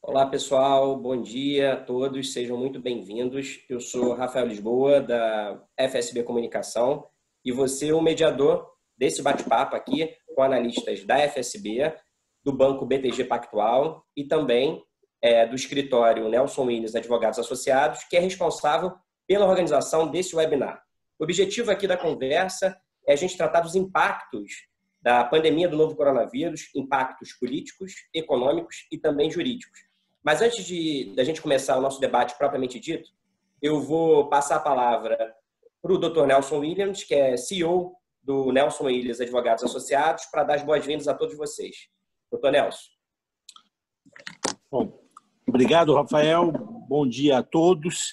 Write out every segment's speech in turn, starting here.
Olá, pessoal. Bom dia a todos. Sejam muito bem-vindos. Eu sou Rafael Lisboa, da FSB Comunicação, e vou ser o mediador desse bate-papo aqui com analistas da FSB, do Banco BTG Pactual e também do escritório Nelson Williams Advogados Associados, que é responsável pela organização desse webinar. O objetivo aqui da conversa é a gente tratar dos impactos da pandemia do novo coronavírus, impactos políticos, econômicos e também jurídicos. Mas antes da gente começar o nosso debate propriamente dito, eu vou passar a palavra para o Dr. Nelson Williams, que é CEO do Nelson Williams Advogados Associados, para dar as boas-vindas a todos vocês. Dr. Nelson. Bom, obrigado, Rafael. Bom dia a todos.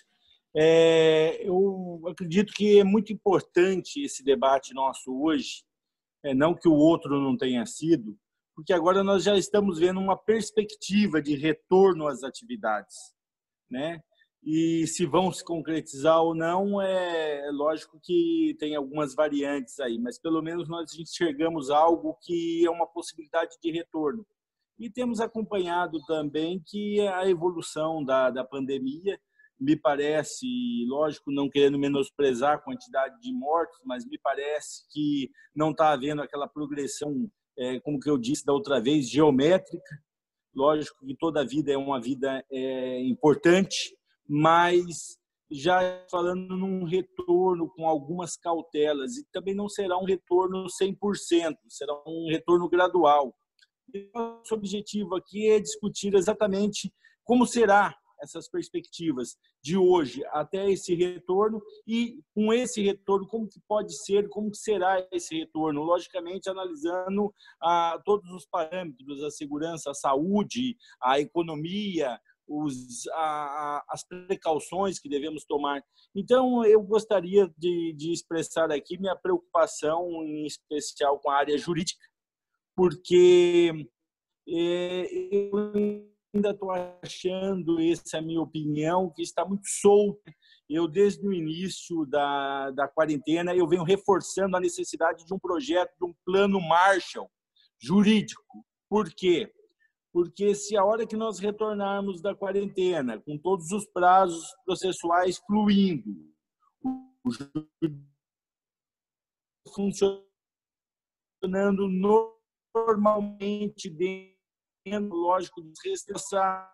Eu acredito que é muito importante esse debate nosso hoje, não que o outro não tenha sido, porque agora nós já estamos vendo uma perspectiva de retorno às atividades, né? E se vão se concretizar ou não, é lógico que tem algumas variantes aí, mas pelo menos nós enxergamos algo que é uma possibilidade de retorno. E temos acompanhado também que a evolução da pandemia, me parece, lógico, não querendo menosprezar a quantidade de mortos, mas me parece que não está havendo aquela progressão, como que eu disse da outra vez, geométrica. Lógico que toda vida é uma vida importante, mas já falando num retorno com algumas cautelas, e também não será um retorno 100%, será um retorno gradual. E o nosso objetivo aqui é discutir exatamente como será essas perspectivas de hoje até esse retorno e com esse retorno como que pode ser, como que será esse retorno, logicamente analisando todos os parâmetros, a segurança, a saúde, a economia, as precauções que devemos tomar. Então, eu gostaria de expressar aqui minha preocupação, em especial com a área jurídica, porque eu ainda estou achando, essa é a minha opinião, que está muito solta. Eu, desde o início da quarentena, eu venho reforçando a necessidade de um projeto, de um plano Marshall jurídico. Por quê? Porque se a hora que nós retornarmos da quarentena, com todos os prazos processuais fluindo, o jurídico funcionando normalmente dentro, lógico, das restrições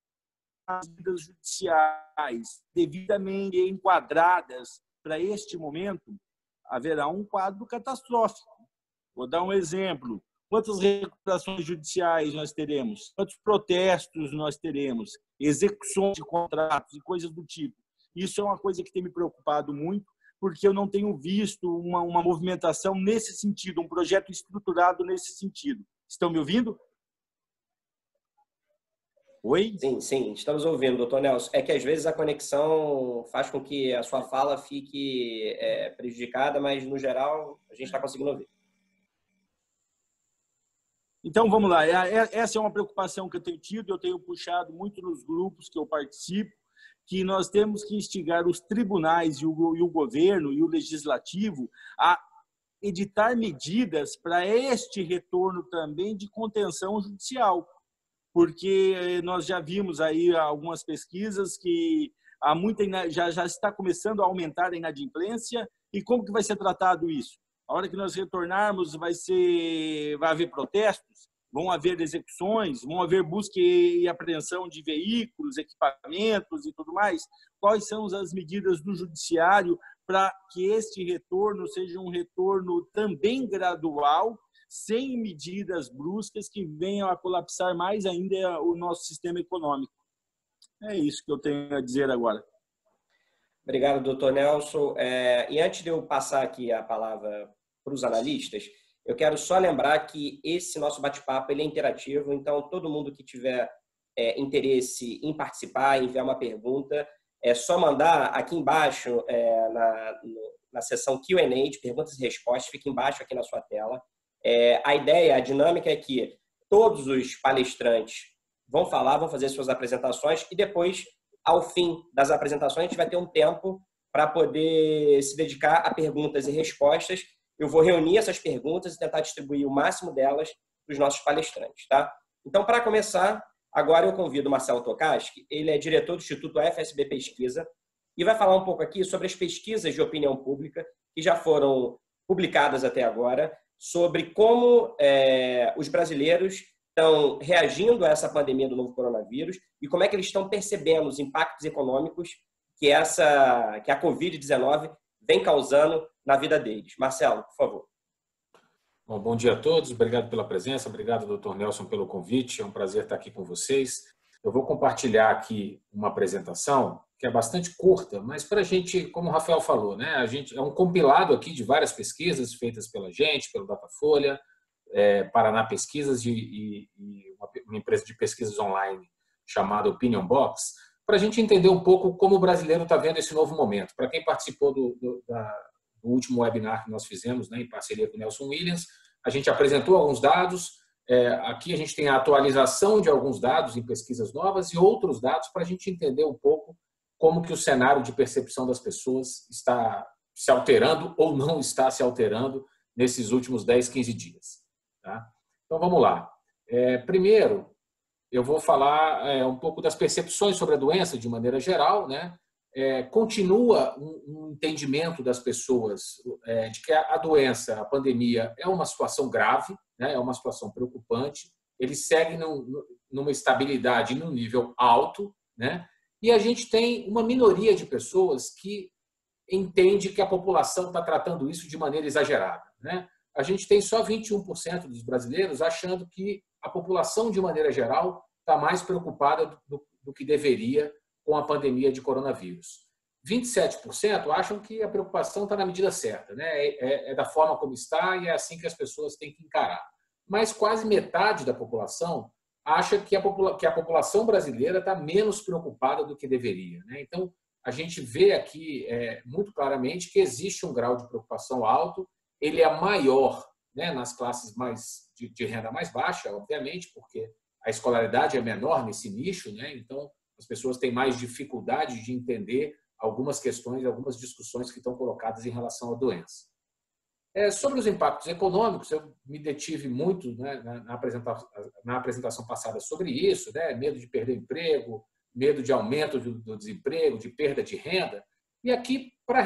judiciais devidamente enquadradas para este momento, haverá um quadro catastrófico. Vou dar um exemplo. Quantas recuperações judiciais nós teremos? Quantos protestos nós teremos? Execuções de contratos e coisas do tipo. Isso é uma coisa que tem me preocupado muito, porque eu não tenho visto uma movimentação nesse sentido, um projeto estruturado nesse sentido. Estão me ouvindo? Oi? Sim, estamos ouvindo, doutor Nelson. É que às vezes a conexão faz com que a sua fala fique prejudicada, mas no geral a gente está conseguindo ouvir. Então, vamos lá. Essa é uma preocupação que eu tenho tido, eu tenho puxado muito nos grupos que eu participo, que nós temos que instigar os tribunais e o governo e o legislativo a editar medidas para este retorno também de contenção judicial. Porque nós já vimos aí algumas pesquisas que já está começando a aumentar a inadimplência. E como que vai ser tratado isso? A hora que nós retornarmos, vai haver protestos, vão haver execuções, vão haver busca e apreensão de veículos, equipamentos e tudo mais. Quais são as medidas do judiciário para que este retorno seja um retorno também gradual, sem medidas bruscas que venham a colapsar mais ainda o nosso sistema econômico? É isso que eu tenho a dizer agora. Obrigado, doutor Nelson. E antes de eu passar aqui a palavra para os analistas, eu quero só lembrar que esse nosso bate-papo ele é interativo, então todo mundo que tiver interesse em participar, enviar uma pergunta, é só mandar aqui embaixo na seção Q&A de perguntas e respostas, fica embaixo aqui na sua tela. A ideia, a dinâmica é que todos os palestrantes vão falar, vão fazer suas apresentações e depois, ao fim das apresentações, a gente vai ter um tempo para poder se dedicar a perguntas e respostas. Eu vou reunir essas perguntas e tentar distribuir o máximo delas para os nossos palestrantes, tá? Então, para começar, Agora eu convido o Marcelo Tokaski, ele é diretor do Instituto FSB Pesquisa, e vai falar um pouco aqui sobre as pesquisas de opinião pública que já foram publicadas até agora, sobre como os brasileiros estão reagindo a essa pandemia do novo coronavírus e como é que eles estão percebendo os impactos econômicos que a Covid-19 vem causando na vida deles. Marcelo, por favor. Bom dia a todos, obrigado pela presença, obrigado, Dr. Nelson, pelo convite, é um prazer estar aqui com vocês. Eu vou compartilhar aqui uma apresentação que é bastante curta, mas para a gente, como o Rafael falou, né, é um compilado aqui de várias pesquisas feitas pela gente, pelo Datafolha, Paraná Pesquisas e uma empresa de pesquisas online chamada Opinion Box, para a gente entender um pouco como o brasileiro está vendo esse novo momento. Para quem participou do último webinar que nós fizemos, né, em parceria com o Nelson Williams, a gente apresentou alguns dados. Aqui a gente tem a atualização de alguns dados em pesquisas novas e outros dados para a gente entender um pouco como que o cenário de percepção das pessoas está se alterando ou não está se alterando nesses últimos 10, 15 dias. Tá? Então, vamos lá. Primeiro, eu vou falar um pouco das percepções sobre a doença de maneira geral, né? Continua um entendimento das pessoas de que a doença, a pandemia, é uma situação grave, né? É uma situação preocupante, ele segue numa estabilidade num nível alto, né? E a gente tem uma minoria de pessoas que entende que a população está tratando isso de maneira exagerada, né? A gente tem só 21% dos brasileiros achando que a população, de maneira geral, está mais preocupada do que deveria com a pandemia de coronavírus. 27% acham que a preocupação está na medida certa, né? É da forma como está e é assim que as pessoas têm que encarar. Mas quase metade da população acha que a população brasileira está menos preocupada do que deveria, né? Então, a gente vê aqui muito claramente que existe um grau de preocupação alto, ele é maior, né, nas classes de renda mais baixa, obviamente, porque a escolaridade é menor nesse nicho, né? Então, as pessoas têm mais dificuldade de entender algumas questões, algumas discussões que estão colocadas em relação à doença. Sobre os impactos econômicos, eu me detive muito, né, na apresentação passada sobre isso, né? Medo de perder emprego, medo de aumento do desemprego, de perda de renda. E aqui, para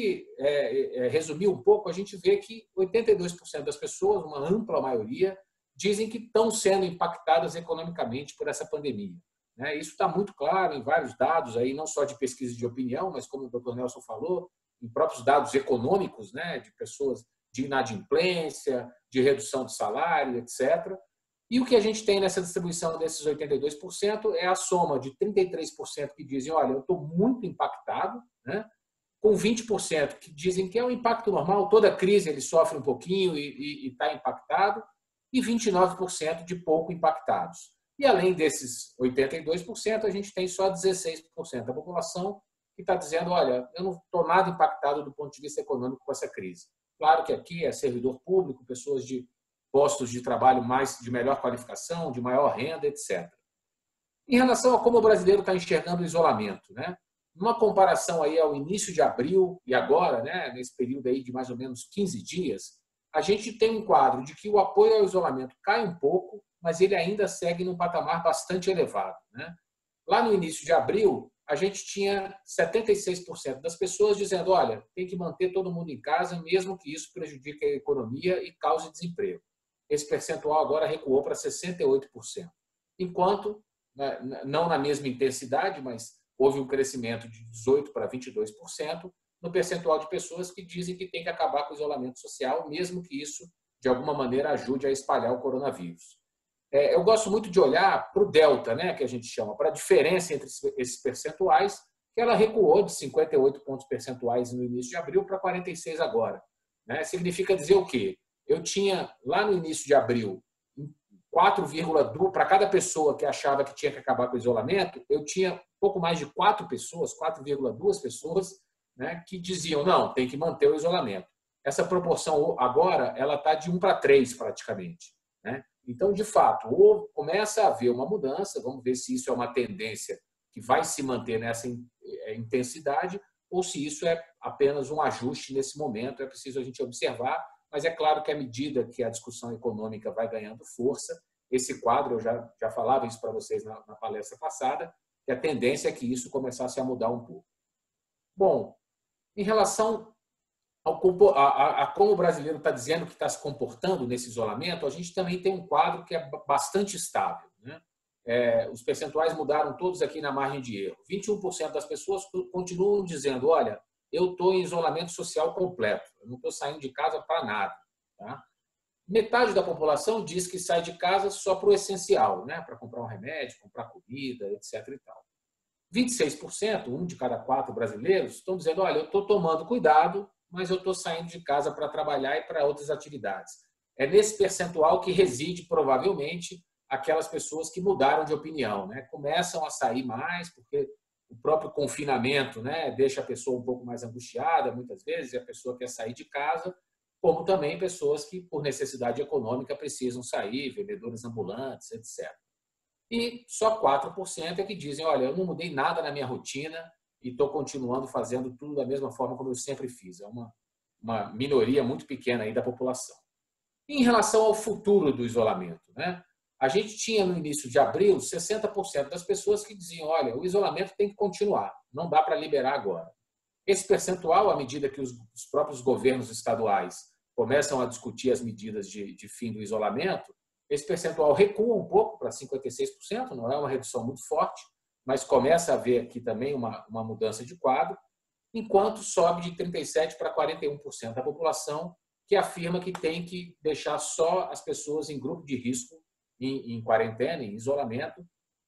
resumir um pouco, a gente vê que 82% das pessoas, uma ampla maioria, dizem que estão sendo impactadas economicamente por essa pandemia. Isso está muito claro em vários dados, aí, não só de pesquisa de opinião, mas como o Dr. Nelson falou, em próprios dados econômicos, né, de pessoas de inadimplência, de redução de salário, etc. E o que a gente tem nessa distribuição desses 82% é a soma de 33% que dizem, olha, eu estou muito impactado, né, com 20% que dizem que é um impacto normal, toda crise ele sofre um pouquinho e está impactado, e 29% de pouco impactados. E além desses 82%, a gente tem só 16% da população que está dizendo, olha, eu não estou nada impactado do ponto de vista econômico com essa crise. Claro que aqui é servidor público, pessoas de postos de trabalho de melhor qualificação, de maior renda, etc. Em relação a como o brasileiro está enxergando o isolamento, né? Numa comparação aí ao início de abril e agora, né, nesse período aí de mais ou menos 15 dias, a gente tem um quadro de que o apoio ao isolamento cai um pouco, mas ele ainda segue num patamar bastante elevado, né? Lá no início de abril, a gente tinha 76% das pessoas dizendo, olha, tem que manter todo mundo em casa, mesmo que isso prejudique a economia e cause desemprego. Esse percentual agora recuou para 68%. Enquanto, não na mesma intensidade, mas houve um crescimento de 18% para 22% no percentual de pessoas que dizem que tem que acabar com o isolamento social, mesmo que isso, de alguma maneira, ajude a espalhar o coronavírus. Eu gosto muito de olhar para o delta, né, que a gente chama, para a diferença entre esses percentuais, que ela recuou de 58 pontos percentuais no início de abril para 46 agora. Né? Significa dizer o quê? Eu tinha, lá no início de abril, 4,2, para cada pessoa que achava que tinha que acabar com o isolamento, eu tinha pouco mais de 4,2 pessoas, né, que diziam, não, tem que manter o isolamento. Essa proporção agora ela está de 1 para 3 praticamente. Né? Então, de fato, ou começa a haver uma mudança, vamos ver se isso é uma tendência que vai se manter nessa intensidade, ou se isso é apenas um ajuste nesse momento, é preciso a gente observar, mas é claro que à medida que a discussão econômica vai ganhando força, esse quadro, eu já falava isso para vocês na palestra passada, que a tendência é que isso começasse a mudar um pouco. Bom, em relação a como o brasileiro está dizendo que está se comportando nesse isolamento, a gente também tem um quadro que é bastante estável, né? Os percentuais mudaram todos aqui na margem de erro. 21% das pessoas continuam dizendo, olha, eu estou em isolamento social completo, eu não estou saindo de casa para nada. Tá? Metade da população diz que sai de casa só para o essencial, né? Para comprar um remédio, comprar comida, etc. e tal. 26%, 1 de cada 4 brasileiros, estão dizendo, olha, eu estou tomando cuidado, mas eu estou saindo de casa para trabalhar e para outras atividades. É nesse percentual que reside, provavelmente, aquelas pessoas que mudaram de opinião, né? Começam a sair mais, porque o próprio confinamento, né, deixa a pessoa um pouco mais angustiada, muitas vezes, e a pessoa quer sair de casa, como também pessoas que, por necessidade econômica, precisam sair, vendedores ambulantes, etc. E só 4% é que dizem, olha, eu não mudei nada na minha rotina e estou continuando fazendo tudo da mesma forma como eu sempre fiz. É uma minoria muito pequena aí da população. Em relação ao futuro do isolamento, né? A gente tinha no início de abril 60% das pessoas que diziam, olha, o isolamento tem que continuar, não dá para liberar agora. Esse percentual, à medida que os próprios governos estaduais começam a discutir as medidas de fim do isolamento, esse percentual recua um pouco para 56%, não é uma redução muito forte, mas começa a haver aqui também uma mudança de quadro, enquanto sobe de 37% para 41% da população que afirma que tem que deixar só as pessoas em grupo de risco, em quarentena, em isolamento,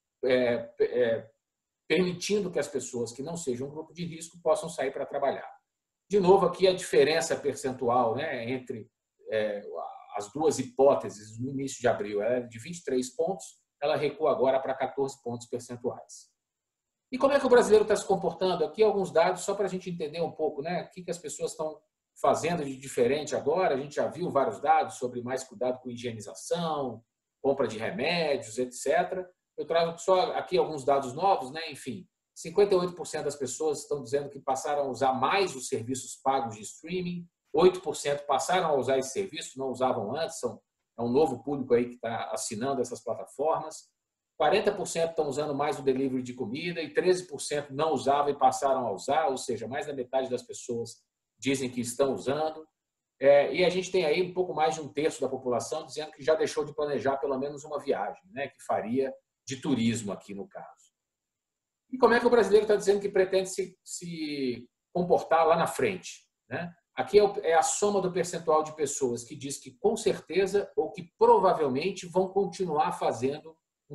permitindo que as pessoas que não sejam um grupo de risco possam sair para trabalhar. De novo, aqui a diferença percentual, né, entre as duas hipóteses no início de abril era de 23 pontos, ela recua agora para 14 pontos percentuais. E como é que o brasileiro está se comportando? Aqui alguns dados só para a gente entender um pouco, né, o que as pessoas estão fazendo de diferente agora. A gente já viu vários dados sobre mais cuidado com higienização, compra de remédios, etc. Eu trago só aqui alguns dados novos, né? Enfim, 58% das pessoas estão dizendo que passaram a usar mais os serviços pagos de streaming, 8% passaram a usar esse serviço, não usavam antes, é um novo público aí que está assinando essas plataformas. 40% estão usando mais o delivery de comida e 13% não usavam e passaram a usar, ou seja, mais da metade das pessoas dizem que estão usando. E a gente tem aí um pouco mais de 1/3 da população dizendo que já deixou de planejar pelo menos uma viagem, né, que faria de turismo aqui no caso. E como é que o brasileiro está dizendo que pretende se comportar lá na frente, né? Aqui é a soma do percentual de pessoas que diz que com certeza ou que provavelmente vão continuar fazendo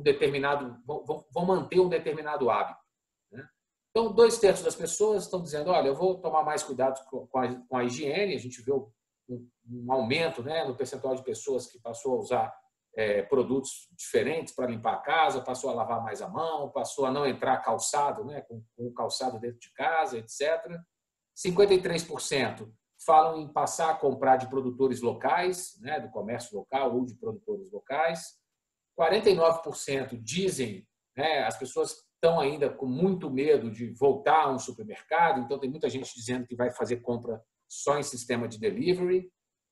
vão manter um determinado hábito, né? Então, 2/3 das pessoas estão dizendo, olha, eu vou tomar mais cuidado com a higiene. A gente vê um aumento, né, no percentual de pessoas que passou a usar produtos diferentes para limpar a casa, passou a lavar mais a mão, passou a não entrar calçado, né, com o calçado dentro de casa, etc. 53% falam em passar a comprar de produtores locais, né, do comércio local ou de produtores locais. 49% dizem, né, as pessoas estão ainda com muito medo de voltar a um supermercado, então tem muita gente dizendo que vai fazer compra só em sistema de delivery.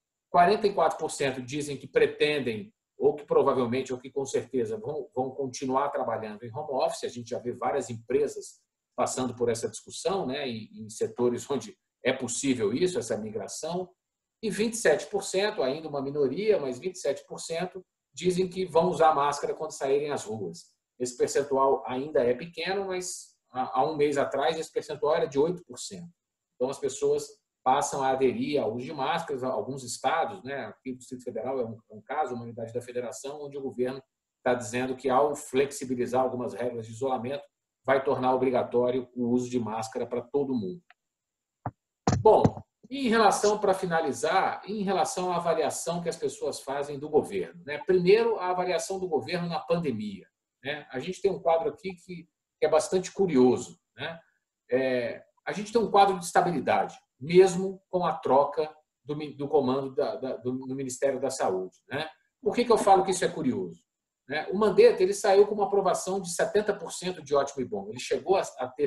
44% dizem que pretendem, ou que provavelmente, ou que com certeza vão continuar trabalhando em home office. A gente já vê várias empresas passando por essa discussão, né, em setores onde é possível isso, essa migração. E 27%, ainda uma minoria, mas 27%, dizem que vão usar máscara quando saírem às ruas. Esse percentual ainda é pequeno, mas há um mês atrás esse percentual era de 8%. Então as pessoas passam a aderir ao uso de máscaras. Alguns estados, né, aqui do Distrito Federal é um caso, uma unidade da federação, onde o governo está dizendo que ao flexibilizar algumas regras de isolamento, vai tornar obrigatório o uso de máscara para todo mundo. Bom, em relação, para finalizar, em relação à avaliação que as pessoas fazem do governo, né? Primeiro, a avaliação do governo na pandemia, né? A gente tem um quadro aqui que é bastante curioso, né? A gente tem um quadro de estabilidade, mesmo com a troca do comando do Ministério da Saúde, né? Por que eu falo que isso é curioso? O Mandetta, ele saiu com uma aprovação de 70% de ótimo e bom. Ele chegou a ter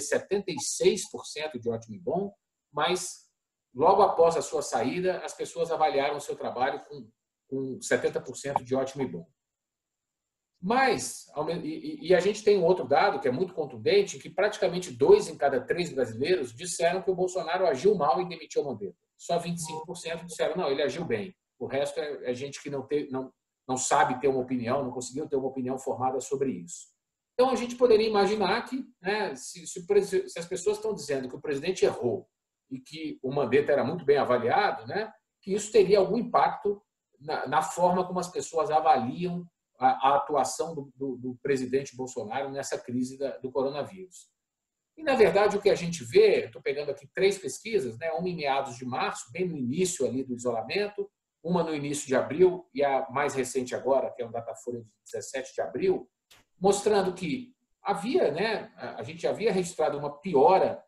76% de ótimo e bom, mas logo após a sua saída, as pessoas avaliaram o seu trabalho com 70% de ótimo e bom. Mas, e a gente tem um outro dado que é muito contundente, que praticamente 2 em cada 3 brasileiros disseram que o Bolsonaro agiu mal e demitiu o Mandetta. Só 25% disseram, não, ele agiu bem. O resto é gente que não sabe ter uma opinião, não conseguiu ter uma opinião formada sobre isso. Então, a gente poderia imaginar que, né, se as pessoas estão dizendo que o presidente errou e que o Mandetta era muito bem avaliado, né, que isso teria algum impacto na forma como as pessoas avaliam a atuação do presidente Bolsonaro nessa crise do coronavírus. E, na verdade, o que a gente vê, estou pegando aqui 3 pesquisas, né, uma em meados de março, bem no início ali do isolamento, uma no início de abril e a mais recente agora, que é um Datafolha de 17 de abril, mostrando que havia, né, a gente havia registrado uma piora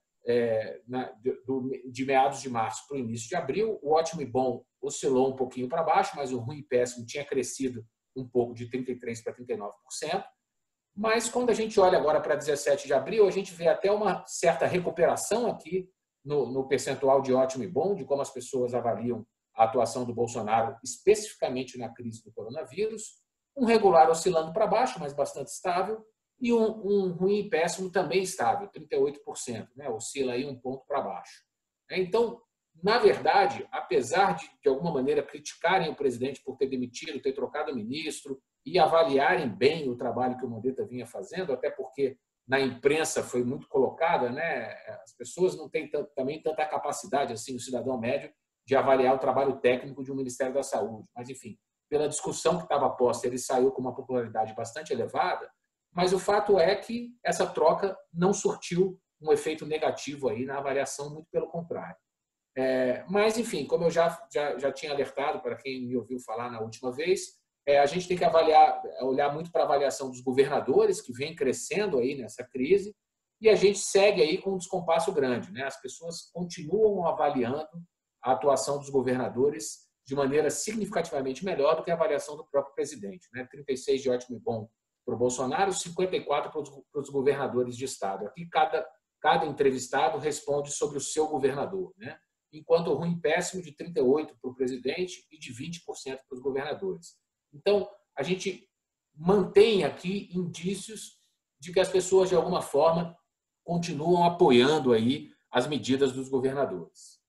de meados de março para o início de abril. O ótimo e bom oscilou um pouquinho para baixo, mas o ruim e péssimo tinha crescido um pouco de 33% para 39%. Mas quando a gente olha agora para 17 de abril, a gente vê até uma certa recuperação aqui no percentual de ótimo e bom, de como as pessoas avaliam a atuação do Bolsonaro, especificamente na crise do coronavírus. Um regular oscilando para baixo, mas bastante estável, e um ruim e péssimo também estável, 38%, né? Oscila aí um ponto para baixo. Então, na verdade, apesar de alguma maneira criticarem o presidente por ter demitido, ter trocado o ministro e avaliarem bem o trabalho que o Mandetta vinha fazendo, até porque na imprensa foi muito colocada, né? As pessoas não têm também tanta capacidade, assim, o cidadão médio, de avaliar o trabalho técnico de um Ministério da Saúde. Mas, enfim, pela discussão que estava posta, ele saiu com uma popularidade bastante elevada, mas o fato é que essa troca não surtiu um efeito negativo aí na avaliação, muito pelo contrário. Mas, enfim, como eu já tinha alertado para quem me ouviu falar na última vez, a gente tem que olhar muito para a avaliação dos governadores, que vem crescendo aí nessa crise, e a gente segue aí com um descompasso grande, né? As pessoas continuam avaliando a atuação dos governadores de maneira significativamente melhor do que a avaliação do próprio presidente, né? 36 de ótimo e bom para o Bolsonaro, 54 para os governadores de estado. Aqui cada entrevistado responde sobre o seu governador, né? Enquanto o ruim e péssimo de 38 para o presidente e de 20% para os governadores. Então, a gente mantém aqui indícios de que as pessoas, de alguma forma, continuam apoiando aí as medidas dos governadores.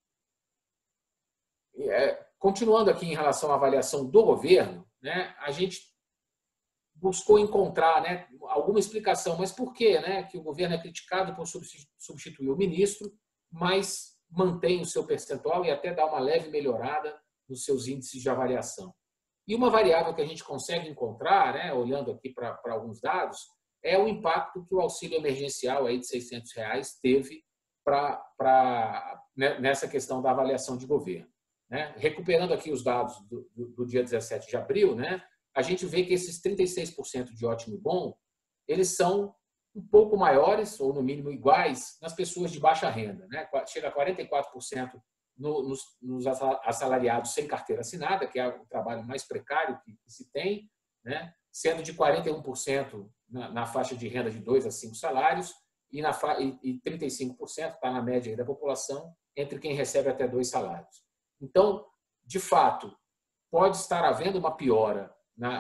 Continuando aqui em relação à avaliação do governo, né, a gente buscou encontrar, né, alguma explicação, mas por que, né, que o governo é criticado por substituir o ministro, mas mantém o seu percentual e até dá uma leve melhorada nos seus índices de avaliação. E uma variável que a gente consegue encontrar, né, olhando aqui para alguns dados, é o impacto que o auxílio emergencial aí de R$600 teve nessa questão da avaliação de governo, né? Recuperando aqui os dados do dia 17 de abril, né, a gente vê que esses 36% de ótimo e bom, eles são um pouco maiores, ou no mínimo iguais, nas pessoas de baixa renda, né? Chega a 44% nos assalariados sem carteira assinada, que é o trabalho mais precário que se tem, né? Sendo de 41% na faixa de renda de 2 a 5 salários e 35% está na média da população entre quem recebe até 2 salários. Então, de fato, pode estar havendo uma piora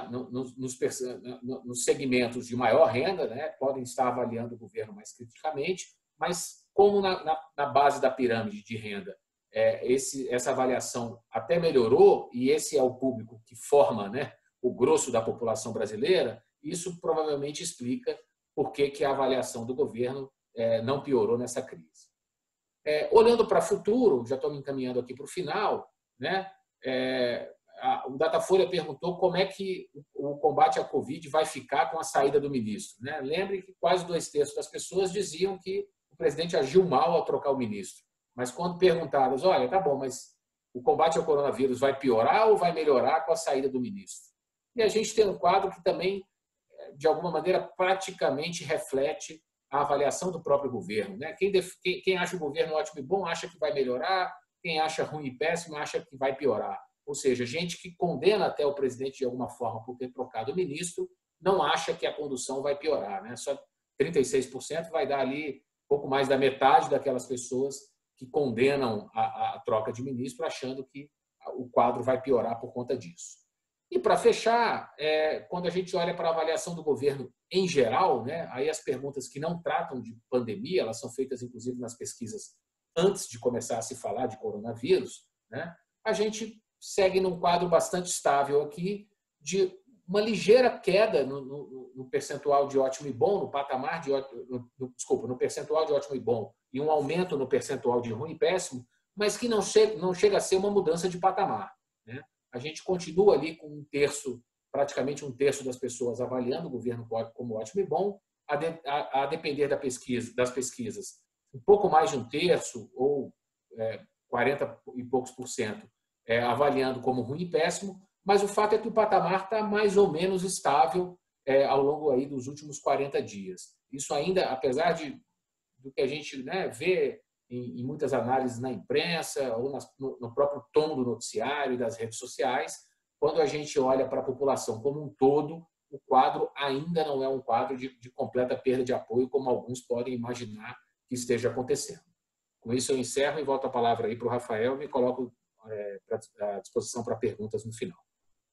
nos segmentos de maior renda, né? Podem estar avaliando o governo mais criticamente, mas como na base da pirâmide de renda essa avaliação até melhorou, e esse é o público que forma, né, o grosso da população brasileira, isso provavelmente explica por que a avaliação do governo não piorou nessa crise. Olhando para o futuro, já estou me encaminhando aqui para o final, né, o Datafolha perguntou como é que o combate à Covid vai ficar com a saída do ministro, né? Lembre que quase 2/3 das pessoas diziam que o presidente agiu mal ao trocar o ministro. Mas quando perguntadas, olha, tá bom, mas o combate ao coronavírus vai piorar ou vai melhorar com a saída do ministro? E a gente tem um quadro que também, de alguma maneira, praticamente reflete a avaliação do próprio governo, né? Quem acha o governo ótimo e bom acha que vai melhorar, quem acha ruim e péssimo acha que vai piorar. Ou seja, gente que condena até o presidente de alguma forma por ter trocado o ministro, não acha que a condução vai piorar, né? Só 36% vai dar ali pouco mais da metade daquelas pessoas que condenam a troca de ministro, achando que o quadro vai piorar por conta disso. E, para fechar, quando a gente olha para a avaliação do governo em geral, né, aí as perguntas que não tratam de pandemia, elas são feitas, inclusive, nas pesquisas antes de começar a se falar de coronavírus, né, a gente segue num quadro bastante estável aqui de uma ligeira queda no percentual de ótimo e bom, no patamar de no percentual de ótimo e bom, e um aumento no percentual de ruim e péssimo, mas que não chega a ser uma mudança de patamar, né? A gente continua ali com praticamente um terço das pessoas avaliando o governo como ótimo e bom, a depender das pesquisas, um pouco mais de um terço ou 40 e poucos por cento avaliando como ruim e péssimo, mas o fato é que o patamar está mais ou menos estável ao longo aí dos últimos 40 dias. Isso ainda, apesar do que a gente, né, vê em muitas análises na imprensa ou no próprio tom do noticiário e das redes sociais, quando a gente olha para a população como um todo, o quadro ainda não é um quadro de completa perda de apoio, como alguns podem imaginar que esteja acontecendo. Com isso, eu encerro e volto a palavra aí para o Rafael e me coloco à disposição para perguntas no final.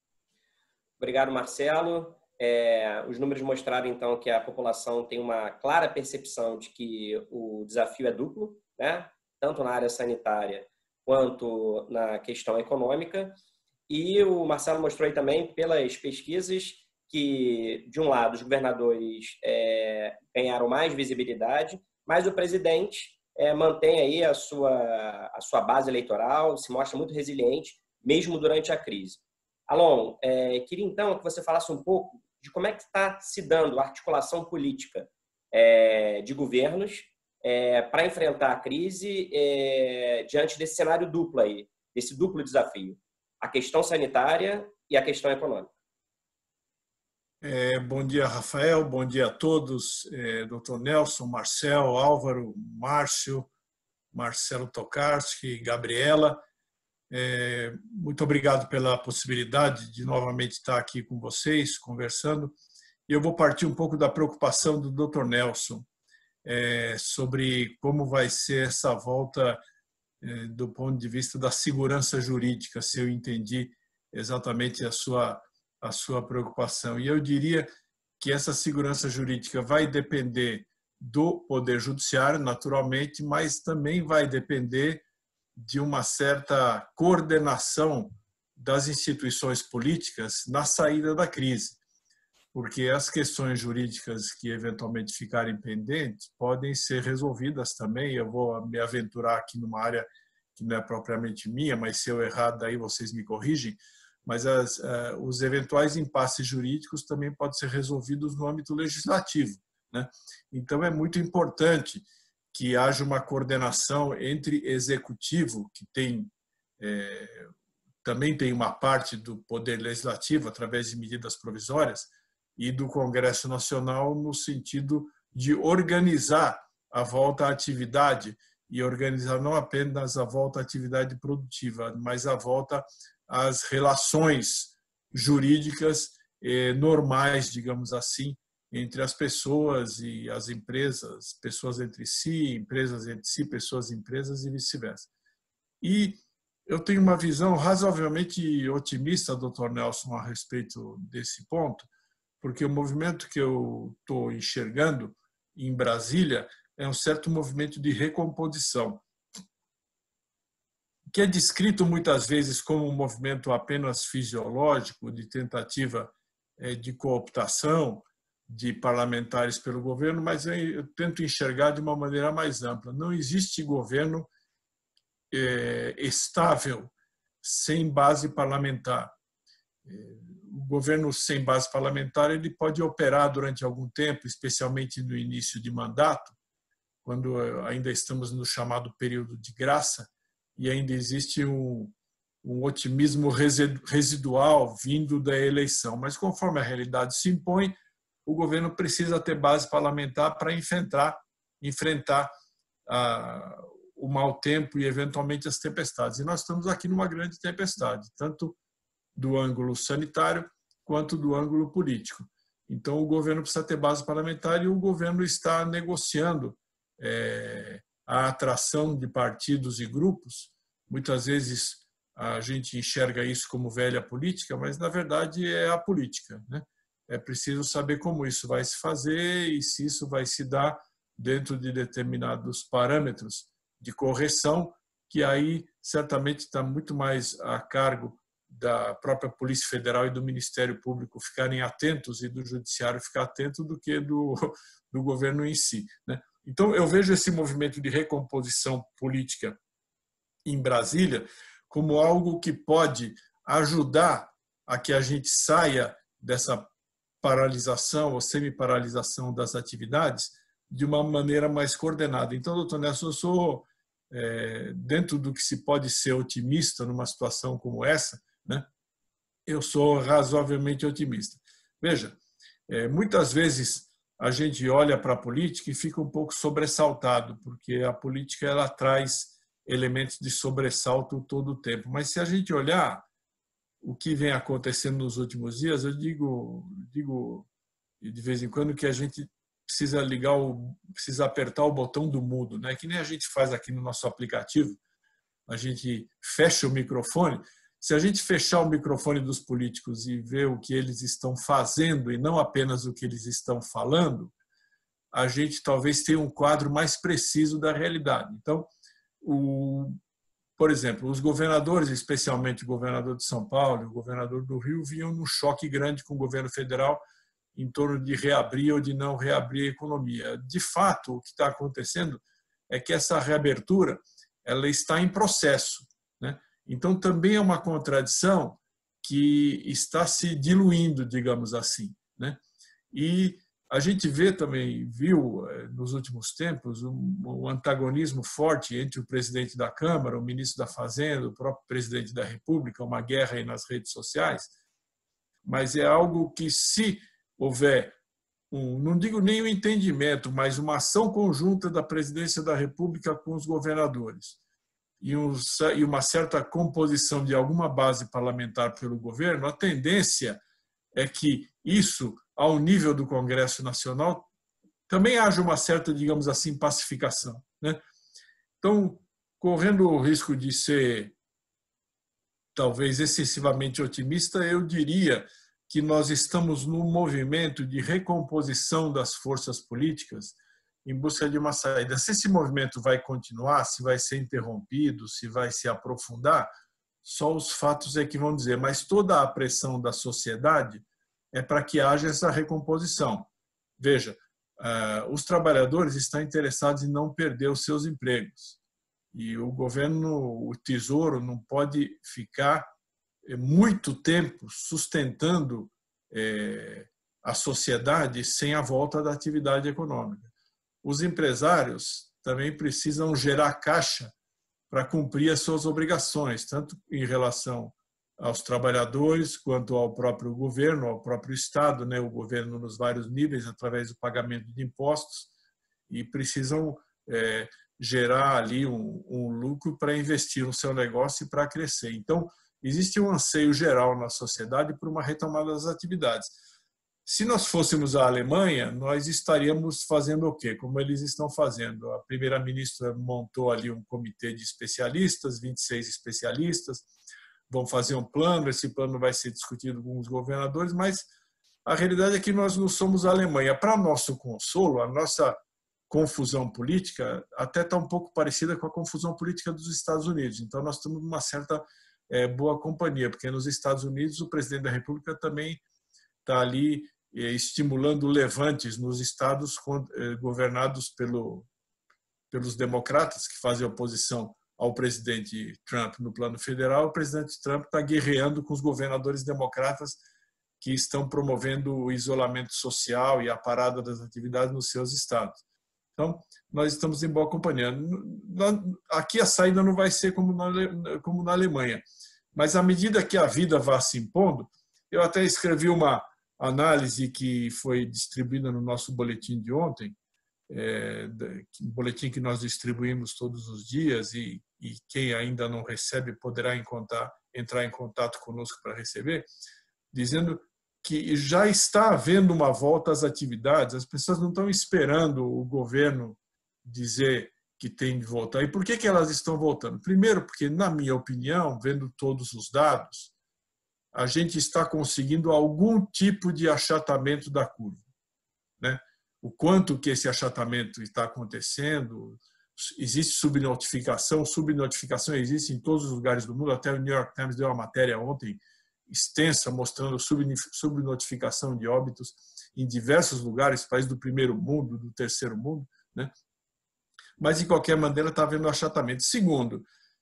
Obrigado, Marcelo. Os números mostraram, então, que a população tem uma clara percepção de que o desafio é duplo, né? Tanto na área sanitária quanto na questão econômica. E o Marcelo mostrou aí também, pelas pesquisas, que, de um lado, os governadores ganharam mais visibilidade, mas o presidente mantém aí a sua base eleitoral, se mostra muito resiliente, mesmo durante a crise. Alon, queria então que você falasse um pouco de como é que está se dando a articulação política de governos para enfrentar a crise diante desse cenário duplo aí, desse duplo desafio, a questão sanitária e a questão econômica. Bom dia, Rafael. Bom dia a todos. Dr. Nelson, Marcel, Álvaro, Márcio, Marcelo Tokarski, Gabriela. Muito obrigado pela possibilidade de novamente estar aqui com vocês, conversando. E eu vou partir um pouco da preocupação do Dr. Nelson sobre como vai ser essa volta do ponto de vista da segurança jurídica, se eu entendi exatamente a sua preocupação. E eu diria que essa segurança jurídica vai depender do Poder Judiciário, naturalmente, mas também vai depender de uma certa coordenação das instituições políticas na saída da crise, porque as questões jurídicas que eventualmente ficarem pendentes podem ser resolvidas também. Eu vou me aventurar aqui numa área que não é propriamente minha, mas se eu errar, daí vocês me corrigem, mas os eventuais impasses jurídicos também podem ser resolvidos no âmbito legislativo, né? Então, é muito importante que haja uma coordenação entre executivo, que também tem uma parte do poder legislativo através de medidas provisórias, e do Congresso Nacional no sentido de organizar a volta à atividade, e organizar não apenas a volta à atividade produtiva, mas a volta às relações jurídicas normais, digamos assim, entre as pessoas e as empresas, pessoas entre si, empresas entre si, pessoas e empresas e vice-versa. E eu tenho uma visão razoavelmente otimista, Dr. Nelson, a respeito desse ponto, porque o movimento que eu estou enxergando em Brasília é um certo movimento de recomposição, que é descrito muitas vezes como um movimento apenas fisiológico, de tentativa de cooptação de parlamentares pelo governo, mas eu tento enxergar de uma maneira mais ampla. Não existe governo estável sem base parlamentar. O governo sem base parlamentar ele pode operar durante algum tempo, especialmente no início de mandato, quando ainda estamos no chamado período de graça e ainda existe um otimismo residual vindo da eleição. Mas conforme a realidade se impõe, o governo precisa ter base parlamentar para enfrentar o mau tempo e, eventualmente, as tempestades. E nós estamos aqui numa grande tempestade, tanto do ângulo sanitário quanto do ângulo político. Então, o governo precisa ter base parlamentar e o governo está negociando a atração de partidos e grupos, muitas vezes a gente enxerga isso como velha política, mas na verdade é a política, né? É preciso saber como isso vai se fazer e se isso vai se dar dentro de determinados parâmetros de correção, que aí certamente está muito mais a cargo da própria Polícia Federal e do Ministério Público ficarem atentos e do Judiciário ficar atento do que do governo em si, né? Então, eu vejo esse movimento de recomposição política em Brasília como algo que pode ajudar a que a gente saia dessa paralisação ou semi-paralisação das atividades de uma maneira mais coordenada. Então, doutor Nelson, eu sou, dentro do que se pode ser otimista numa situação como essa, né? Eu sou razoavelmente otimista. Veja, muitas vezes a gente olha para a política e fica um pouco sobressaltado, porque a política ela traz elementos de sobressalto todo o tempo. Mas se a gente olhar o que vem acontecendo nos últimos dias, eu digo de vez em quando que a gente precisa precisa apertar o botão do mudo, né? Que nem a gente faz aqui no nosso aplicativo. A gente fecha o microfone. Se a gente fechar o microfone dos políticos e ver o que eles estão fazendo e não apenas o que eles estão falando, a gente talvez tenha um quadro mais preciso da realidade. Então, por exemplo, os governadores, especialmente o governador de São Paulo e o governador do Rio, vinham num choque grande com o governo federal em torno de reabrir ou de não reabrir a economia. De fato, o que está acontecendo é que essa reabertura ela está em processo, né? Então, também é uma contradição que está se diluindo, digamos assim, né? E a gente viu nos últimos tempos um antagonismo forte entre o presidente da Câmara, o ministro da Fazenda, o próprio presidente da República, uma guerra aí nas redes sociais, mas é algo que, se houver, não digo nem um entendimento, mas uma ação conjunta da presidência da República com os governadores, e uma certa composição de alguma base parlamentar pelo governo, a tendência é que isso, ao nível do Congresso Nacional, também haja uma certa, digamos assim, pacificação, né? Então, correndo o risco de ser talvez excessivamente otimista, eu diria que nós estamos num movimento de recomposição das forças políticas em busca de uma saída. Se esse movimento vai continuar, se vai ser interrompido, se vai se aprofundar, só os fatos é que vão dizer, mas toda a pressão da sociedade é para que haja essa recomposição. Veja, os trabalhadores estão interessados em não perder os seus empregos. E o governo, o Tesouro, não pode ficar muito tempo sustentando a sociedade sem a volta da atividade econômica. Os empresários também precisam gerar caixa para cumprir as suas obrigações, tanto em relação aos trabalhadores quanto ao próprio governo, ao próprio Estado, né? O governo nos vários níveis, através do pagamento de impostos, e precisam gerar ali um lucro para investir no seu negócio e para crescer. Então, existe um anseio geral na sociedade por uma retomada das atividades. Se nós fôssemos a Alemanha, nós estaríamos fazendo o quê? Como eles estão fazendo. A primeira-ministra montou ali um comitê de especialistas, 26 especialistas, vão fazer um plano, esse plano vai ser discutido com os governadores, mas a realidade é que nós não somos a Alemanha. Para nosso consolo, a nossa confusão política até está um pouco parecida com a confusão política dos Estados Unidos. Então, nós estamos numa certa boa companhia, porque nos Estados Unidos o presidente da República também está ali estimulando levantes nos estados governados pelos democratas, que fazem oposição ao presidente Trump no plano federal. O presidente Trump está guerreando com os governadores democratas que estão promovendo o isolamento social e a parada das atividades nos seus estados. Então, nós estamos em boa companhia. Aqui a saída não vai ser como na Alemanha, mas à medida que a vida vá se impondo, eu até escrevi uma análise que foi distribuída no nosso boletim de ontem, um boletim que nós distribuímos todos os dias, e quem ainda não recebe poderá entrar em contato conosco para receber, dizendo que já está havendo uma volta às atividades. As pessoas não estão esperando o governo dizer que têm de voltar. E por que elas estão voltando? Primeiro, porque, na minha opinião, vendo todos os dados, a gente está conseguindo algum tipo de achatamento da curva, né? O quanto que esse achatamento está acontecendo, existe subnotificação existe em todos os lugares do mundo, até o New York Times deu uma matéria ontem extensa mostrando subnotificação de óbitos em diversos lugares, países do primeiro mundo, do terceiro mundo, né? Mas, de qualquer maneira, está havendo achatamento. Segundo,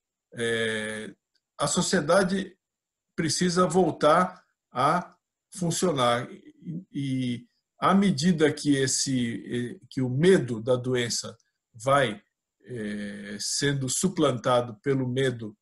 a sociedade precisa voltar a funcionar. E à medida que o medo da doença vai sendo suplantado pelo medo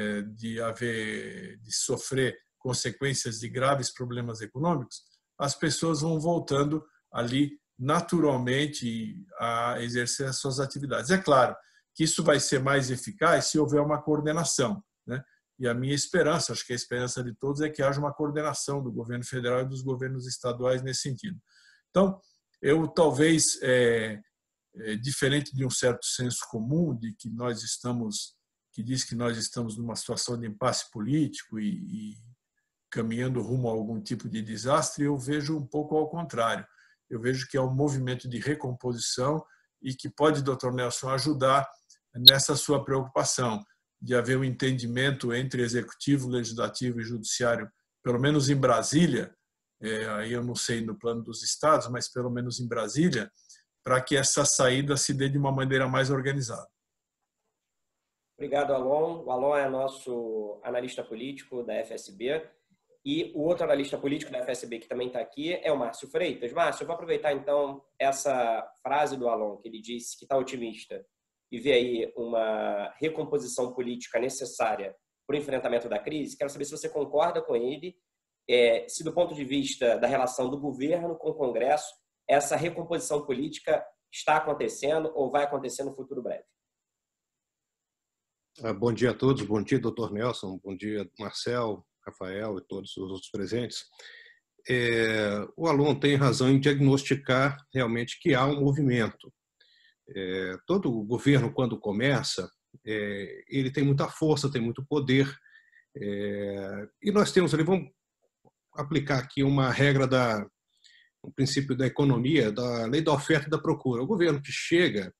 de sofrer consequências de graves problemas econômicos, as pessoas vão voltando ali naturalmente a exercer as suas atividades. É claro que isso vai ser mais eficaz se houver uma coordenação, né? E a minha esperança, acho que a esperança de todos, é que haja uma coordenação do governo federal e dos governos estaduais nesse sentido. Então, eu talvez, diferente de um certo senso comum que diz que nós estamos numa situação de impasse político e caminhando rumo a algum tipo de desastre, eu vejo um pouco ao contrário. Eu vejo que é um movimento de recomposição e que pode, Dr. Nelson, ajudar nessa sua preocupação de haver um entendimento entre executivo, legislativo e judiciário, pelo menos em Brasília, aí eu não sei no plano dos estados, mas pelo menos em Brasília, para que essa saída se dê de uma maneira mais organizada. Obrigado, Alon. O Alon é nosso analista político da FSB. E o outro analista político da FSB que também está aqui é o Márcio Freitas. Márcio, eu vou aproveitar então essa frase do Alon, que ele disse que está otimista e vê aí uma recomposição política necessária para o enfrentamento da crise. Quero saber se você concorda com ele, se do ponto de vista da relação do governo com o Congresso, essa recomposição política está acontecendo ou vai acontecer no futuro breve. Bom dia a todos, bom dia, doutor Nelson, bom dia, Marcel, Rafael e todos os outros presentes. O Alon tem razão em diagnosticar realmente que há um movimento. Todo o governo, quando começa, ele tem muita força, tem muito poder, e nós temos ali, vamos aplicar aqui uma regra um princípio da economia, da lei da oferta e da procura. O governo que chega,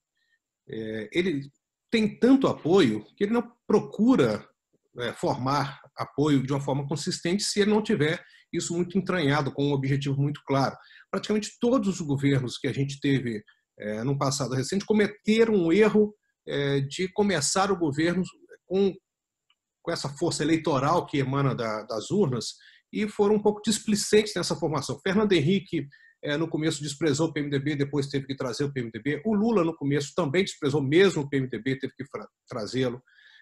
ele tem tanto apoio que ele não procura formar apoio de uma forma consistente se ele não tiver isso muito entranhado, com um objetivo muito claro. Praticamente todos os governos que a gente teve no passado recente cometeram um erro de começar o governo com essa força eleitoral que emana das urnas e foram um pouco displicentes nessa formação. Fernando Henrique, no começo, desprezou o PMDB, depois teve que trazer o PMDB. O Lula, no começo, também desprezou mesmo o PMDB, teve que trazê-lo.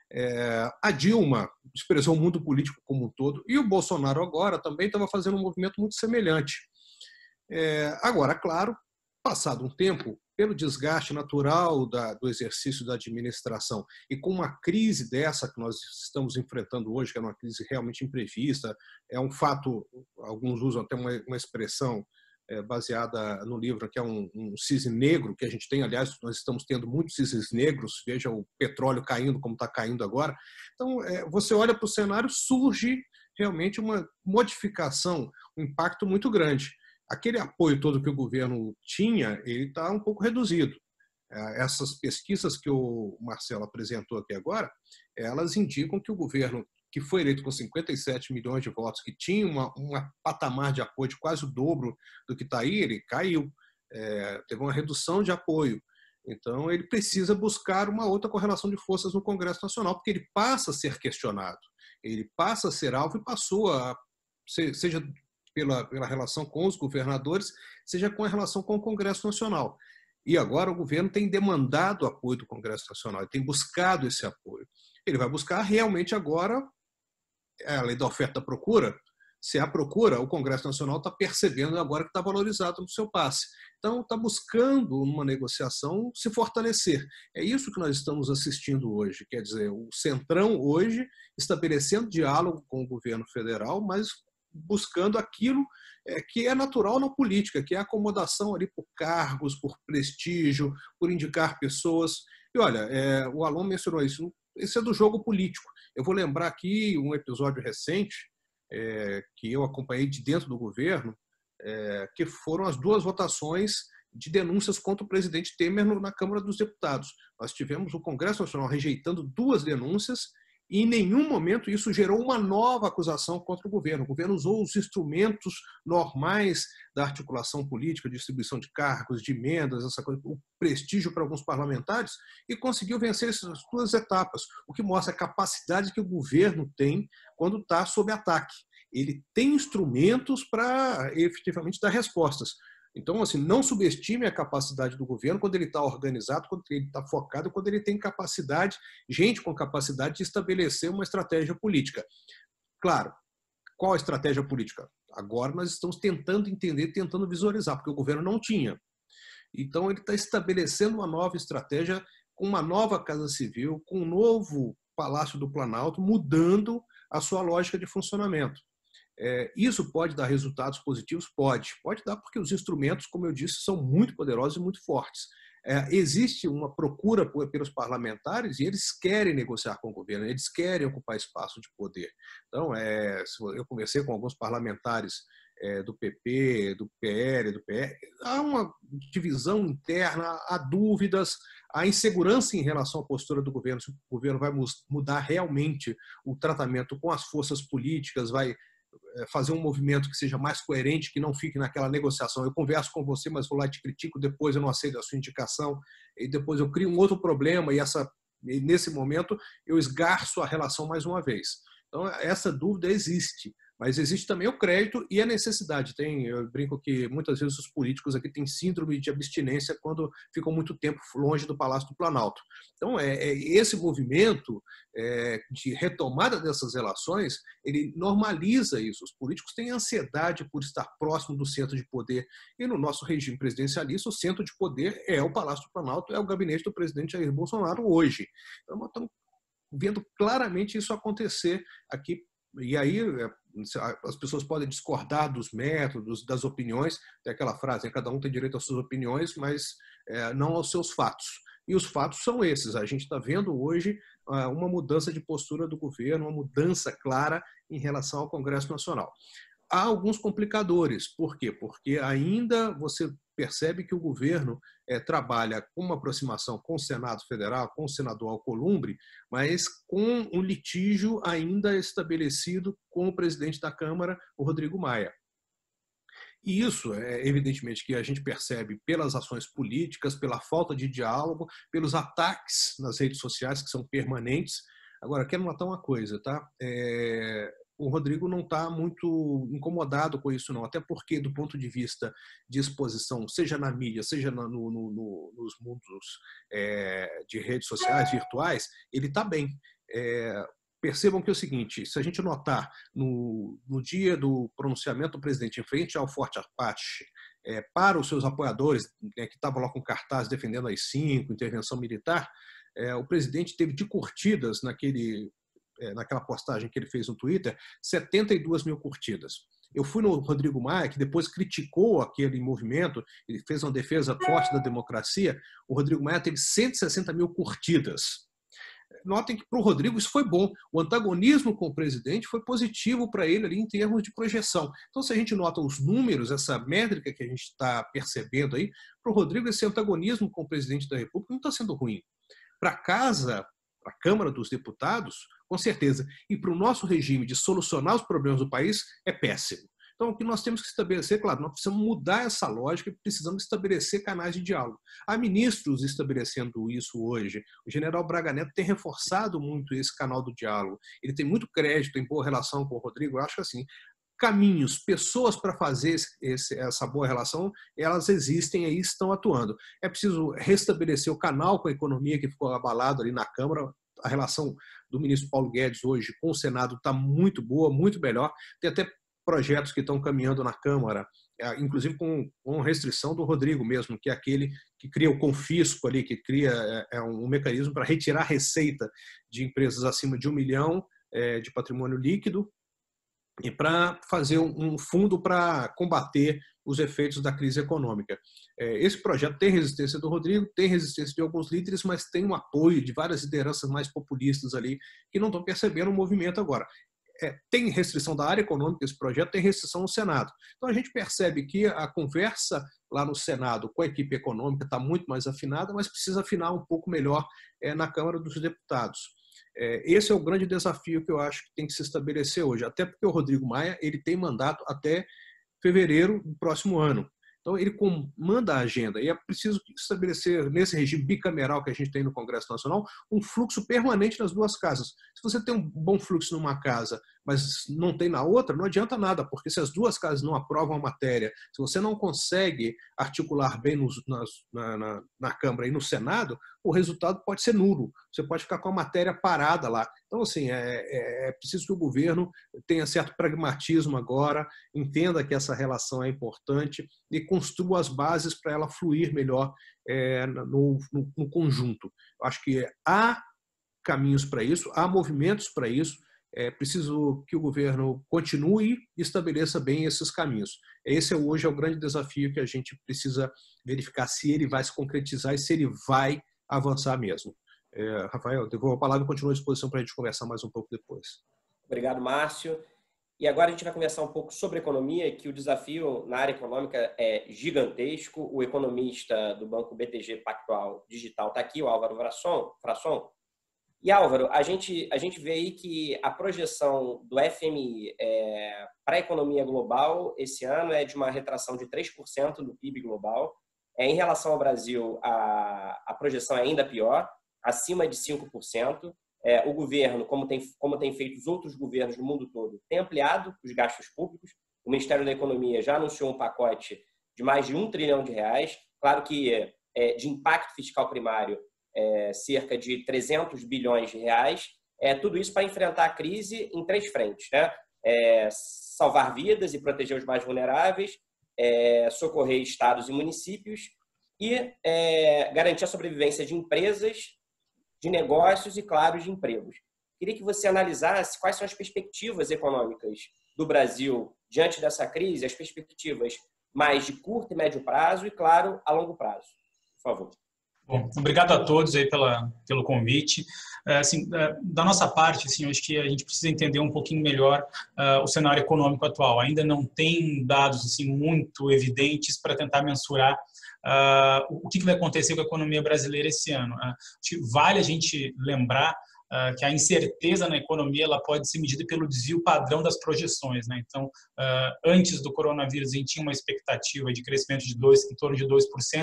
A Dilma desprezou o mundo político como um todo. E o Bolsonaro agora também estava fazendo um movimento muito semelhante. Agora, claro, passado um tempo, pelo desgaste natural do exercício da administração e com uma crise dessa que nós estamos enfrentando hoje, que é uma crise realmente imprevista, é um fato, alguns usam até uma expressão baseada no livro, que é um cisne negro, que a gente tem, aliás, nós estamos tendo muitos cisnes negros, veja o petróleo caindo como está caindo agora. Então, você olha para o cenário, surge realmente uma modificação, um impacto muito grande. Aquele apoio todo que o governo tinha, ele está um pouco reduzido. Essas pesquisas que o Marcelo apresentou aqui agora, elas indicam que o governo, que foi eleito com 57 milhões de votos, que tinha uma patamar de apoio de quase o dobro do que está aí, ele caiu, teve uma redução de apoio. Então, ele precisa buscar uma outra correlação de forças no Congresso Nacional, porque ele passa a ser questionado, ele passa a ser alvo e passou a, seja pela relação com os governadores, seja com a relação com o Congresso Nacional. E agora o governo tem demandado o apoio do Congresso Nacional, ele tem buscado esse apoio. Ele vai buscar realmente agora a lei da oferta e da procura. Se há procura, o Congresso Nacional está percebendo agora que está valorizado no seu passe. Então, está buscando uma negociação se fortalecer. É isso que nós estamos assistindo hoje. Quer dizer, o Centrão hoje estabelecendo diálogo com o governo federal, mas buscando aquilo que é natural na política, que é a acomodação ali por cargos, por prestígio, por indicar pessoas. E olha, o Alon mencionou isso, isso é do jogo político. Eu vou lembrar aqui um episódio recente que eu acompanhei de dentro do governo, que foram as 2 votações de denúncias contra o presidente Temer na Câmara dos Deputados. Nós tivemos o Congresso Nacional rejeitando 2 denúncias e em nenhum momento isso gerou uma nova acusação contra o governo. O governo usou os instrumentos normais da articulação política, distribuição de cargos, de emendas, essa coisa, o prestígio para alguns parlamentares, e conseguiu vencer essas 2 etapas, o que mostra a capacidade que o governo tem quando está sob ataque. Ele tem instrumentos para efetivamente dar respostas. Então, assim, não subestime a capacidade do governo quando ele está organizado, quando ele está focado, quando ele tem capacidade, gente com capacidade de estabelecer uma estratégia política. Claro, qual a estratégia política? Agora nós estamos tentando entender, tentando visualizar, porque o governo não tinha. Então, ele está estabelecendo uma nova estratégia com uma nova Casa Civil, com um novo Palácio do Planalto, mudando a sua lógica de funcionamento. Isso pode dar resultados positivos? Pode dar, porque os instrumentos, como eu disse, são muito poderosos e muito fortes. Existe uma procura pelos parlamentares e eles querem negociar com o governo, eles querem ocupar espaço de poder. Então, eu conversei com alguns parlamentares do PP, do PL, do PR, há uma divisão interna, há dúvidas, há insegurança em relação à postura do governo, se o governo vai mudar realmente o tratamento com as forças políticas, vai fazer um movimento que seja mais coerente, que não fique naquela negociação. Eu converso com você, mas vou lá e te critico, depois eu não aceito a sua indicação, e depois eu crio um outro problema e nesse momento eu esgarço a relação mais uma vez. Então, essa dúvida existe, mas existe também o crédito e a necessidade. Eu brinco que muitas vezes os políticos aqui têm síndrome de abstinência quando ficam muito tempo longe do Palácio do Planalto. Então, esse movimento de retomada dessas relações, ele normaliza isso. Os políticos têm ansiedade por estar próximo do centro de poder. E no nosso regime presidencialista, o centro de poder é o Palácio do Planalto, é o gabinete do presidente Jair Bolsonaro hoje. Então, nós estamos vendo claramente isso acontecer aqui. E aí as pessoas podem discordar dos métodos, das opiniões, tem aquela frase, cada um tem direito às suas opiniões, mas não aos seus fatos. E os fatos são esses. A gente está vendo hoje uma mudança de postura do governo, uma mudança clara em relação ao Congresso Nacional. Há alguns complicadores. Por quê? Porque ainda você percebe que o governo trabalha com uma aproximação com o Senado Federal, com o senador Alcolumbre, mas com um litígio ainda estabelecido com o presidente da Câmara, o Rodrigo Maia. E isso, evidentemente, que a gente percebe pelas ações políticas, pela falta de diálogo, pelos ataques nas redes sociais, que são permanentes. Agora, quero notar uma coisa, tá? O Rodrigo não está muito incomodado com isso, não. Até porque, do ponto de vista de exposição, seja na mídia, seja nos mundos de redes sociais, virtuais, ele está bem. Percebam que é o seguinte, se a gente notar no dia do pronunciamento do presidente em frente ao Forte Apache, para os seus apoiadores, que estavam lá com cartaz defendendo as 5, intervenção militar, o presidente teve de curtidas naquela postagem que ele fez no Twitter, 72 mil curtidas. Eu fui no Rodrigo Maia, que depois criticou aquele movimento, ele fez uma defesa forte da democracia, o Rodrigo Maia teve 160 mil curtidas. Notem que para o Rodrigo isso foi bom. O antagonismo com o presidente foi positivo para ele ali em termos de projeção. Então, se a gente nota os números, essa métrica que a gente está percebendo aí, para o Rodrigo esse antagonismo com o presidente da República não está sendo ruim. Para a Câmara dos Deputados, com certeza. E para o nosso regime de solucionar os problemas do país, é péssimo. Então, o que nós temos que estabelecer, claro, nós precisamos mudar essa lógica e precisamos estabelecer canais de diálogo. Há ministros estabelecendo isso hoje. O general Braga Neto tem reforçado muito esse canal do diálogo. Ele tem muito crédito em boa relação com o Rodrigo. Eu acho que, assim, caminhos, pessoas para fazer essa boa relação, elas existem aí, estão atuando. É preciso restabelecer o canal com a economia que ficou abalado ali na Câmara. A relação do ministro Paulo Guedes hoje com o Senado está muito boa, muito melhor. Tem até projetos que estão caminhando na Câmara, inclusive com restrição do Rodrigo mesmo, que é aquele que cria o confisco ali, que cria um mecanismo para retirar receita de empresas acima de 1 milhão de patrimônio líquido. e para fazer um fundo para combater os efeitos da crise econômica. Esse projeto tem resistência do Rodrigo, tem resistência de alguns líderes, mas tem um apoio de várias lideranças mais populistas ali que não estão percebendo o movimento agora. Tem restrição da área econômica, esse projeto tem restrição no Senado. Então a gente percebe que a conversa lá no Senado com a equipe econômica está muito mais afinada, mas precisa afinar um pouco melhor na Câmara dos Deputados. Esse é o grande desafio que eu acho que tem que se estabelecer hoje, até porque o Rodrigo Maia ele tem mandato até fevereiro do próximo ano. Então, ele comanda a agenda e é preciso estabelecer, nesse regime bicameral que a gente tem no Congresso Nacional, um fluxo permanente nas duas casas. Se você tem um bom fluxo numa casa, mas não tem na outra, não adianta nada, porque se as duas casas não aprovam a matéria, se você não consegue articular bem na Câmara e no Senado, o resultado pode ser nulo. Você pode ficar com a matéria parada lá. Então, assim, é preciso que o governo tenha certo pragmatismo agora, entenda que essa relação é importante e construa as bases para ela fluir melhor no conjunto. Eu acho que há caminhos para isso, há movimentos para isso. É preciso que o governo continue e estabeleça bem esses caminhos. Esse hoje é o grande desafio que a gente precisa verificar se ele vai se concretizar e se ele vai avançar mesmo. Rafael, eu devolvo a palavra e continuo à disposição para a gente conversar mais um pouco depois. Obrigado, Márcio. E agora a gente vai conversar um pouco sobre economia, que o desafio na área econômica é gigantesco. O economista do Banco BTG Pactual Digital está aqui, o Álvaro Frasson. E, Álvaro, a gente vê aí que a projeção do FMI para a economia global esse ano é de uma retração de 3% do PIB global. Em relação ao Brasil, a projeção é ainda pior, acima de 5%. O governo, como tem feito os outros governos do mundo todo, tem ampliado os gastos públicos. O Ministério da Economia já anunciou um pacote de mais de R$1 trilhão. Claro que de impacto fiscal primário, cerca de 300 bilhões de reais. Tudo isso para enfrentar a crise em 3 frentes, né? Salvar vidas e proteger os mais vulneráveis, socorrer estados e municípios e garantir a sobrevivência de empresas, de negócios e, claro, de empregos. Queria que você analisasse quais são as perspectivas econômicas do Brasil diante dessa crise, as perspectivas mais de curto e médio prazo e, claro, a longo prazo. Por favor. Bom, obrigado a todos aí pelo convite. Assim, da nossa parte, assim, eu acho que a gente precisa entender um pouquinho melhor o cenário econômico atual. Ainda não tem dados assim, muito evidentes para tentar mensurar o que vai acontecer com a economia brasileira esse ano. Vale a gente lembrar que a incerteza na economia ela pode ser medida pelo desvio padrão das projeções, né? Então, antes do coronavírus, a gente tinha uma expectativa de crescimento em torno de 2%,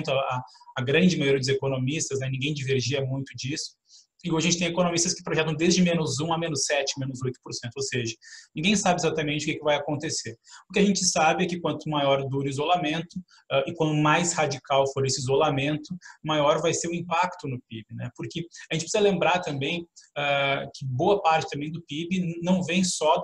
a grande maioria dos economistas, né, ninguém divergia muito disso. E hoje a gente tem economistas que projetam desde -1% a -7%, -8%, ou seja, ninguém sabe exatamente o que vai acontecer. O que a gente sabe é que quanto maior dura o isolamento e quanto mais radical for esse isolamento, maior vai ser o impacto no PIB, né? Porque a gente precisa lembrar também que boa parte também do PIB não vem só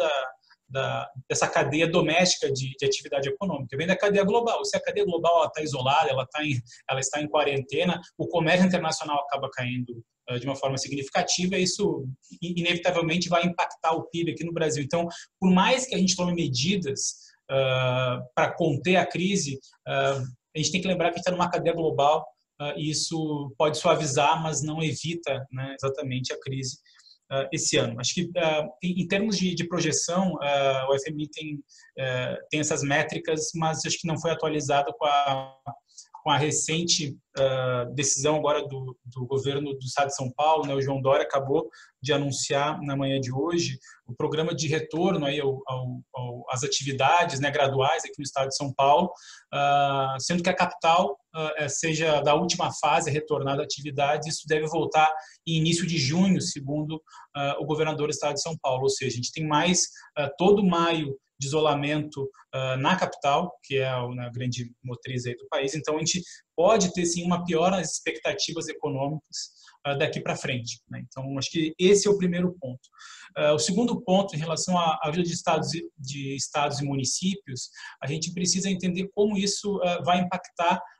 dessa cadeia doméstica de atividade econômica, vem da cadeia global. Se a cadeia global está isolada, ela está em quarentena, o comércio internacional acaba caindo de uma forma significativa, isso inevitavelmente vai impactar o PIB aqui no Brasil. Então, por mais que a gente tome medidas para conter a crise, a gente tem que lembrar que a gente está numa cadeia global e isso pode suavizar, mas não evita, né, exatamente a crise esse ano. Acho que, em termos de projeção, o FMI tem essas métricas, mas acho que não foi atualizado com a recente decisão agora do governo do estado de São Paulo, né? O João Dória acabou de anunciar na manhã de hoje o programa de retorno aí às atividades, né, graduais aqui no estado de São Paulo, sendo que a capital seja da última fase retornada à atividade. Isso deve voltar em início de junho, segundo o governador do estado de São Paulo. Ou seja, a gente tem mais todo maio de isolamento na capital, que é a grande motriz aí do país. Então, a gente pode ter, sim, uma piora nas expectativas econômicas daqui para frente, né? Então, acho que esse é o primeiro ponto. O segundo ponto, em relação à ajuda de estados e municípios, a gente precisa entender como isso vai impactar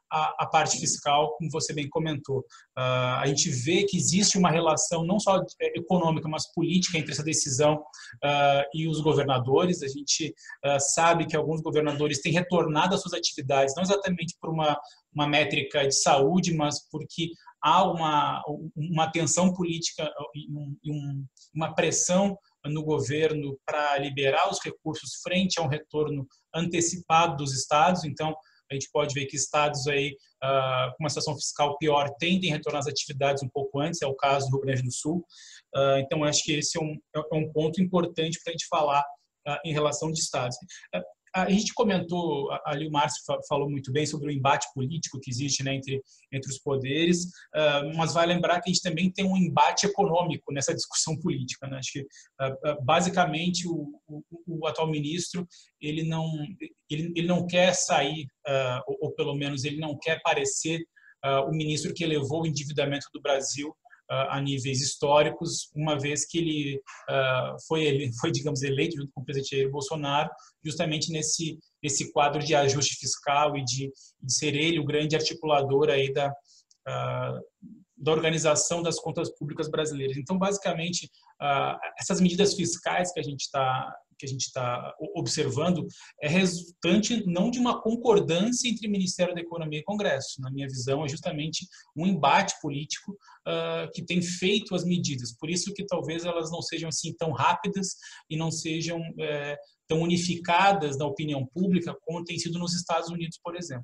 a parte fiscal, como você bem comentou. A gente vê que existe uma relação não só econômica, mas política entre essa decisão e os governadores. A gente sabe que alguns governadores têm retornado às suas atividades, não exatamente por uma métrica de saúde, mas porque há uma tensão política e uma pressão no governo para liberar os recursos frente a um retorno antecipado dos estados. Então, a gente pode ver que estados aí com uma situação fiscal pior tendem a retornar às atividades um pouco antes, é o caso do Rio Grande do Sul. Então, acho que esse é um ponto importante para a gente falar em relação de estados. A gente comentou, ali o Márcio falou muito bem sobre o embate político que existe, né, entre os poderes, mas vai lembrar que a gente também tem um embate econômico nessa discussão política, né? Acho que, basicamente, o atual ministro ele não quer sair, ou pelo menos ele não quer parecer o ministro que elevou o endividamento do Brasil a níveis históricos, uma vez que ele foi, digamos, eleito junto com o presidente Jair Bolsonaro, justamente nesse quadro de ajuste fiscal e de ser ele o grande articulador aí da organização das contas públicas brasileiras. Então, basicamente, essas medidas fiscais que a gente está observando é resultante não de uma concordância entre Ministério da Economia e Congresso. Na minha visão, é justamente um embate político que tem feito as medidas. Por isso que talvez elas não sejam assim tão rápidas e não sejam tão unificadas na opinião pública como tem sido nos Estados Unidos, por exemplo.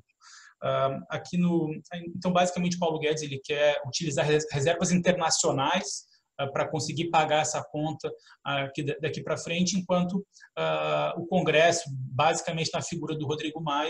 Então, basicamente, Paulo Guedes ele quer utilizar reservas internacionais para conseguir pagar essa conta daqui para frente, enquanto o Congresso, basicamente na figura do Rodrigo Maia,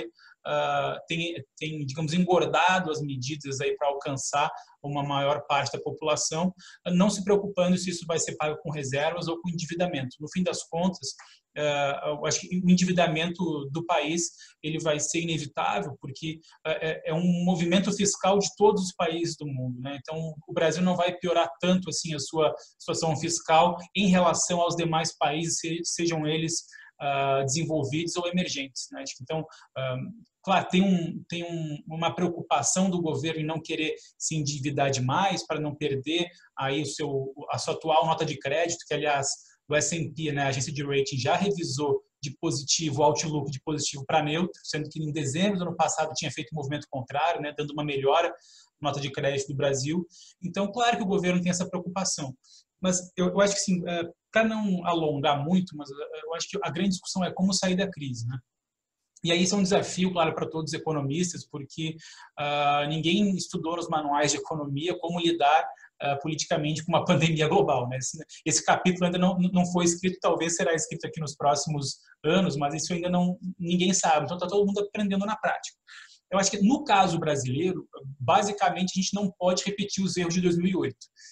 tem, digamos, engordado as medidas aí para alcançar uma maior parte da população, não se preocupando se isso vai ser pago com reservas ou com endividamento. No fim das contas, eu acho que o endividamento do país ele vai ser inevitável, porque é um movimento fiscal de todos os países do mundo, né? Então, o Brasil não vai piorar tanto assim a sua situação fiscal em relação aos demais países, sejam eles desenvolvidos ou emergentes, né? Então, claro, tem uma preocupação do governo em não querer se endividar demais para não perder aí a sua atual nota de crédito, que, aliás, o S&P, né, a agência de rating, já revisou de positivo, o outlook de positivo para neutro, sendo que em dezembro do ano passado tinha feito um movimento contrário, né, dando uma melhora na nota de crédito do Brasil. Então, claro que o governo tem essa preocupação. Mas eu acho que, assim, para não alongar muito, mas eu acho que a grande discussão é como sair da crise, né? E aí isso é um desafio, claro, para todos os economistas, porque ninguém estudou nos manuais de economia como lidar politicamente com uma pandemia global, né? Esse capítulo ainda não foi escrito, talvez será escrito aqui nos próximos anos, mas isso ainda ninguém sabe. Então está todo mundo aprendendo na prática. Eu acho que no caso brasileiro, basicamente a gente não pode repetir os erros de 2008.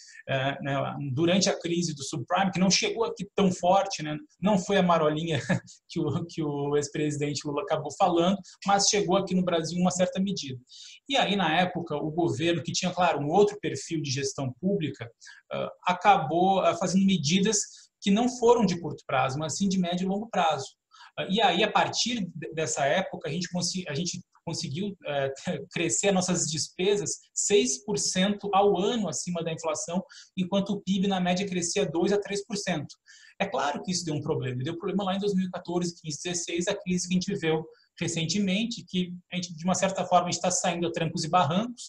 Durante a crise do subprime, que não chegou aqui tão forte, né? Não foi a marolinha que o ex-presidente Lula acabou falando, mas chegou aqui no Brasil em uma certa medida. E aí, na época, o governo, que tinha, claro, um outro perfil de gestão pública, acabou fazendo medidas que não foram de curto prazo, mas sim de médio e longo prazo. E aí, a partir dessa época, a gente conseguiu crescer as nossas despesas 6% ao ano acima da inflação, enquanto o PIB, na média, crescia 2% a 3%. É claro que isso deu um problema. Deu problema lá em 2014, 15, 16, a crise que a gente viveu recentemente, que a gente, de uma certa forma, está saindo a trancos e barrancos,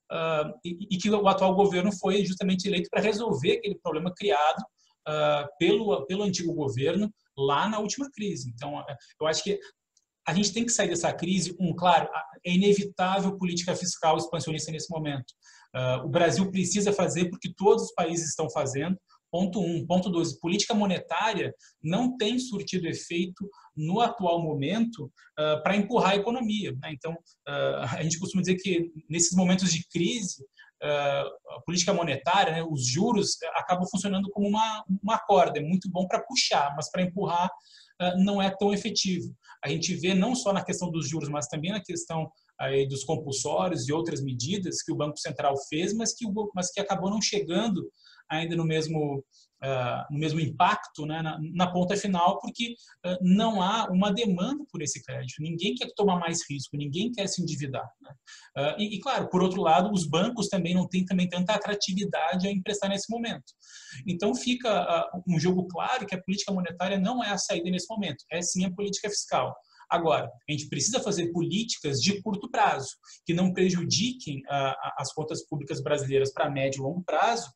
e que o atual governo foi justamente eleito para resolver aquele problema criado pelo antigo governo lá na última crise. Então, eu acho que a gente tem que sair dessa crise claro, é inevitável política fiscal expansionista nesse momento. O Brasil precisa fazer porque todos os países estão fazendo. Ponto 1. Ponto 2. Política monetária não tem surtido efeito no atual momento para empurrar a economia, né? Então, a gente costuma dizer que nesses momentos de crise, a política monetária, né, os juros acabam funcionando como uma corda. É muito bom para puxar, mas para empurrar não é tão efetivo. A gente vê não só na questão dos juros, mas também na questão aí dos compulsórios e outras medidas que o Banco Central fez, mas que acabou não chegando ainda no mesmo no mesmo impacto, né, na ponta final, porque não há uma demanda por esse crédito. Ninguém quer tomar mais risco, ninguém quer se endividar, né? E, claro, por outro lado, os bancos também não têm também tanta atratividade a emprestar nesse momento. Então, fica um jogo claro que a política monetária não é a saída nesse momento, é sim a política fiscal. Agora, a gente precisa fazer políticas de curto prazo, que não prejudiquem as contas públicas brasileiras para médio e longo prazo,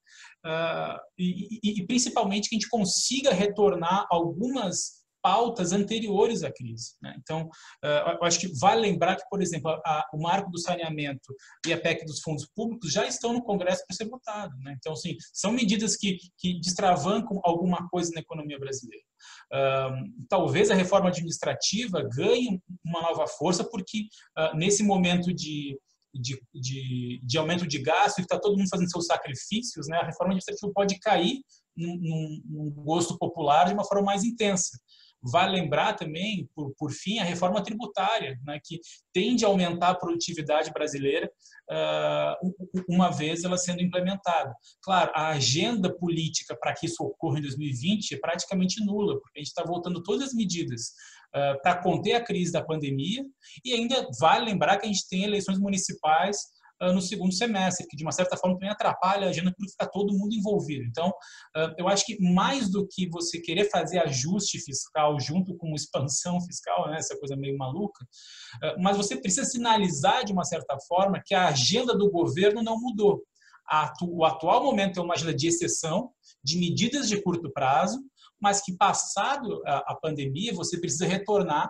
e principalmente que a gente consiga retornar algumas pautas anteriores à crise, né? Então, eu acho que vale lembrar que, por exemplo, o marco do saneamento e a PEC dos fundos públicos já estão no Congresso para ser votado, né? Então, assim, são medidas que destravancam alguma coisa na economia brasileira. Talvez a reforma administrativa ganhe uma nova força, porque nesse momento de aumento de gasto, e está todo mundo fazendo seus sacrifícios, né, a reforma administrativa pode cair num gosto popular de uma forma mais intensa. Vale lembrar também, por fim, a reforma tributária, né, que tende a aumentar a produtividade brasileira uma vez ela sendo implementada. Claro, a agenda política para que isso ocorra em 2020 é praticamente nula, porque a gente está voltando todas as medidas para conter a crise da pandemia, e ainda vale lembrar que a gente tem eleições municipais no segundo semestre, que de uma certa forma também atrapalha a agenda porque fica todo mundo envolvido. Então, eu acho que mais do que você querer fazer ajuste fiscal junto com expansão fiscal, né, essa coisa meio maluca, mas você precisa sinalizar de uma certa forma que a agenda do governo não mudou. O atual momento é uma agenda de exceção, de medidas de curto prazo, mas que passado a pandemia você precisa retornar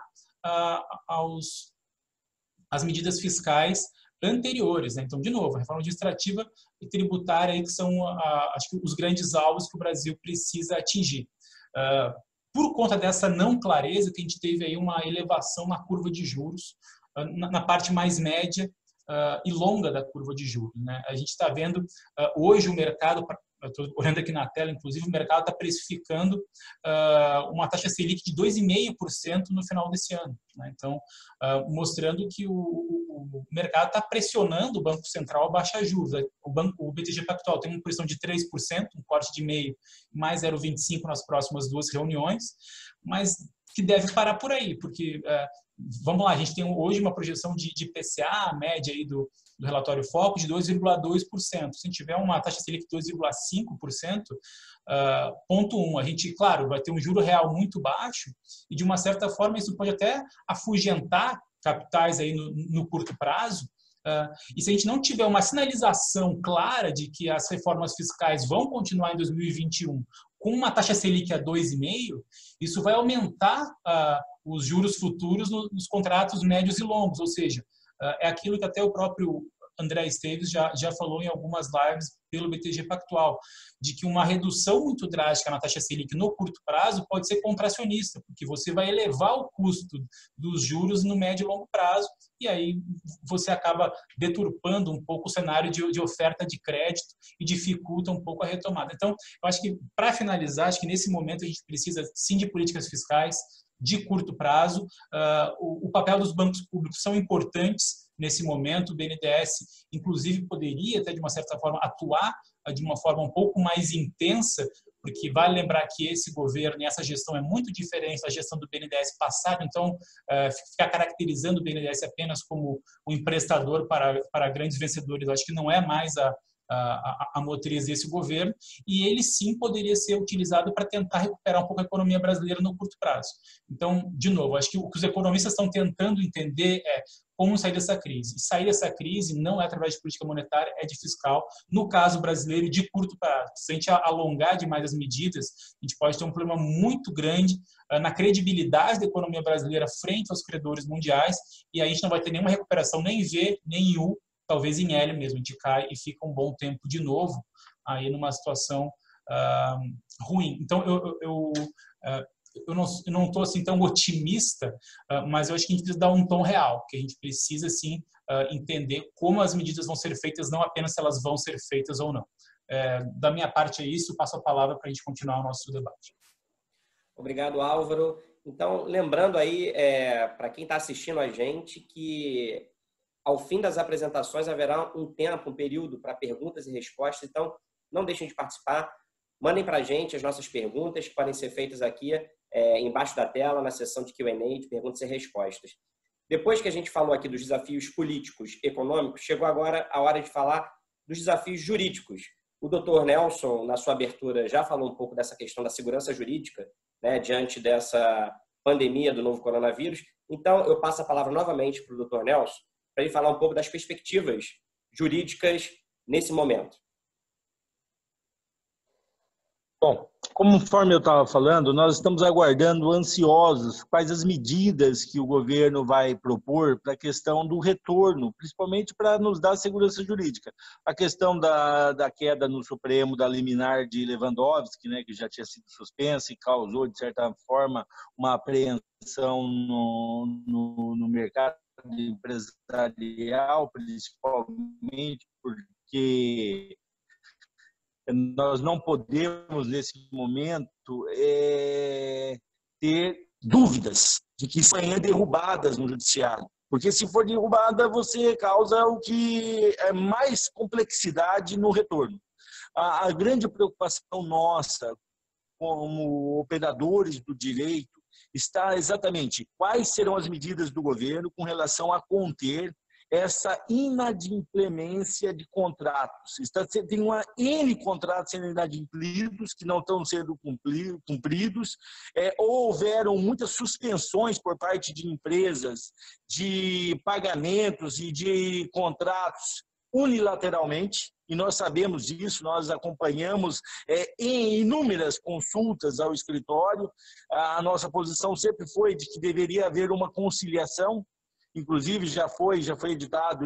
às medidas fiscais anteriores, né? Então, de novo, a reforma administrativa e tributária aí que são, acho que, os grandes alvos que o Brasil precisa atingir. Por conta dessa não clareza, que a gente teve aí uma elevação na curva de juros, na parte mais média e longa da curva de juros, né? A gente está vendo hoje o mercado, estou olhando aqui na tela, inclusive, o mercado está precificando uma taxa Selic de 2,5% no final desse ano, né? Então, mostrando que o mercado está pressionando o Banco Central a baixar juros. O BTG Pactual tem uma posição de 3%, um corte de meio, mais 0,25% nas próximas 2 reuniões, mas que deve parar por aí, porque, vamos lá, a gente tem hoje uma projeção de IPCA, a média aí do relatório Foco, de 2,2%. Se a gente tiver uma taxa Selic de 2,5%, ponto 1, a gente, claro, vai ter um juro real muito baixo e, de uma certa forma, isso pode até afugentar capitais aí no curto prazo. E se a gente não tiver uma sinalização clara de que as reformas fiscais vão continuar em 2021 com uma taxa Selic a 2,5%, isso vai aumentar os juros futuros nos contratos médios e longos, ou seja, é aquilo que até o próprio André Esteves já falou em algumas lives pelo BTG Pactual, de que uma redução muito drástica na taxa Selic no curto prazo pode ser contracionista, porque você vai elevar o custo dos juros no médio e longo prazo, e aí você acaba deturpando um pouco o cenário de oferta de crédito e dificulta um pouco a retomada. Então, eu acho que, para finalizar, acho que nesse momento a gente precisa, sim, de políticas fiscais de curto prazo. O papel dos bancos públicos são importantes nesse momento. O BNDES, inclusive, poderia, até de uma certa forma, atuar de uma forma um pouco mais intensa, porque vale lembrar que esse governo e essa gestão é muito diferente da gestão do BNDES passado. Então, ficar caracterizando o BNDES apenas como um emprestador para grandes vencedores, eu acho que não é mais a motriz desse governo, e ele sim poderia ser utilizado para tentar recuperar um pouco a economia brasileira no curto prazo. Então, de novo, acho que o que os economistas estão tentando entender é como sair dessa crise. E sair dessa crise não é através de política monetária, é de fiscal. No caso brasileiro, de curto prazo. Se a gente alongar demais as medidas, a gente pode ter um problema muito grande na credibilidade da economia brasileira frente aos credores mundiais, e aí a gente não vai ter nenhuma recuperação nem em V, nem em U, talvez em L mesmo, a gente cai e fica um bom tempo de novo aí numa situação ruim. Então, eu não estou assim tão otimista, mas eu acho que a gente precisa dar um tom real, que a gente precisa sim entender como as medidas vão ser feitas, não apenas se elas vão ser feitas ou não. Da minha parte é isso, passo a palavra para a gente continuar o nosso debate. Obrigado, Álvaro. Então, lembrando aí, para quem está assistindo a gente, que ao fim das apresentações haverá um tempo, um período para perguntas e respostas, então não deixem de participar. mandem para a gente as nossas perguntas, que podem ser feitas aqui embaixo da tela, na seção de Q&A, de perguntas e respostas. Depois que a gente falou aqui dos desafios políticos, econômicos, chegou agora a hora de falar dos desafios jurídicos. O doutor Nelson, na sua abertura, já falou um pouco dessa questão da segurança jurídica, né, diante dessa pandemia do novo coronavírus. Então, eu passo a palavra novamente para o doutor Nelson, para ele falar um pouco das perspectivas jurídicas nesse momento. Bom, conforme eu estava falando, nós estamos aguardando ansiosos quais as medidas que o governo vai propor para a questão do retorno, principalmente para nos dar segurança jurídica. A questão da queda no Supremo da liminar de Lewandowski, né, que já tinha sido suspensa e causou, de certa forma, uma apreensão no mercado empresarial, principalmente porque nós não podemos, nesse momento, ter dúvidas de que são derrubadas no judiciário. Porque, se for derrubada, você causa o que é mais complexidade no retorno. A grande preocupação nossa, como operadores do direito, está exatamente quais serão as medidas do governo com relação a conter essa inadimplência de contratos. Tem uma N contratos sendo inadimplidos, que não estão sendo cumpridos. Houveram muitas suspensões por parte de empresas de pagamentos e de contratos unilateralmente, e nós sabemos disso, nós acompanhamos em inúmeras consultas ao escritório. A nossa posição sempre foi de que deveria haver uma conciliação. Inclusive, já foi editado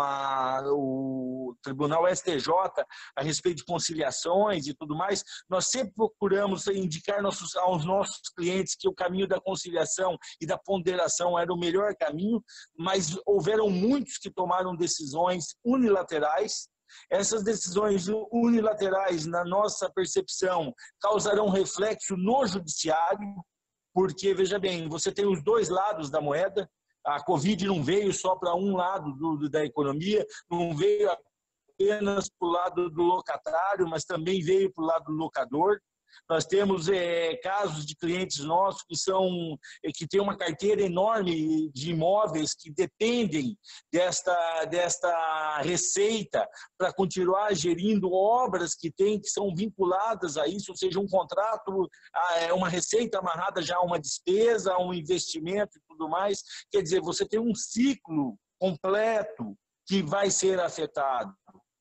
o Tribunal STJ a respeito de conciliações e tudo mais. Nós sempre procuramos indicar aos nossos clientes que o caminho da conciliação e da ponderação era o melhor caminho, mas houveram muitos que tomaram decisões unilaterais. Essas decisões unilaterais, na nossa percepção, causarão reflexo no judiciário, porque, veja bem, você tem os dois lados da moeda. A Covid não veio só para um lado da economia, não veio apenas para o lado do locatário, mas também veio para o lado do locador. Nós temos casos de clientes nossos que têm uma carteira enorme de imóveis que dependem desta receita para continuar gerindo obras que são vinculadas a isso, ou seja, um contrato, uma receita amarrada já a uma despesa, a um investimento e tudo mais. Quer dizer, você tem um ciclo completo que vai ser afetado.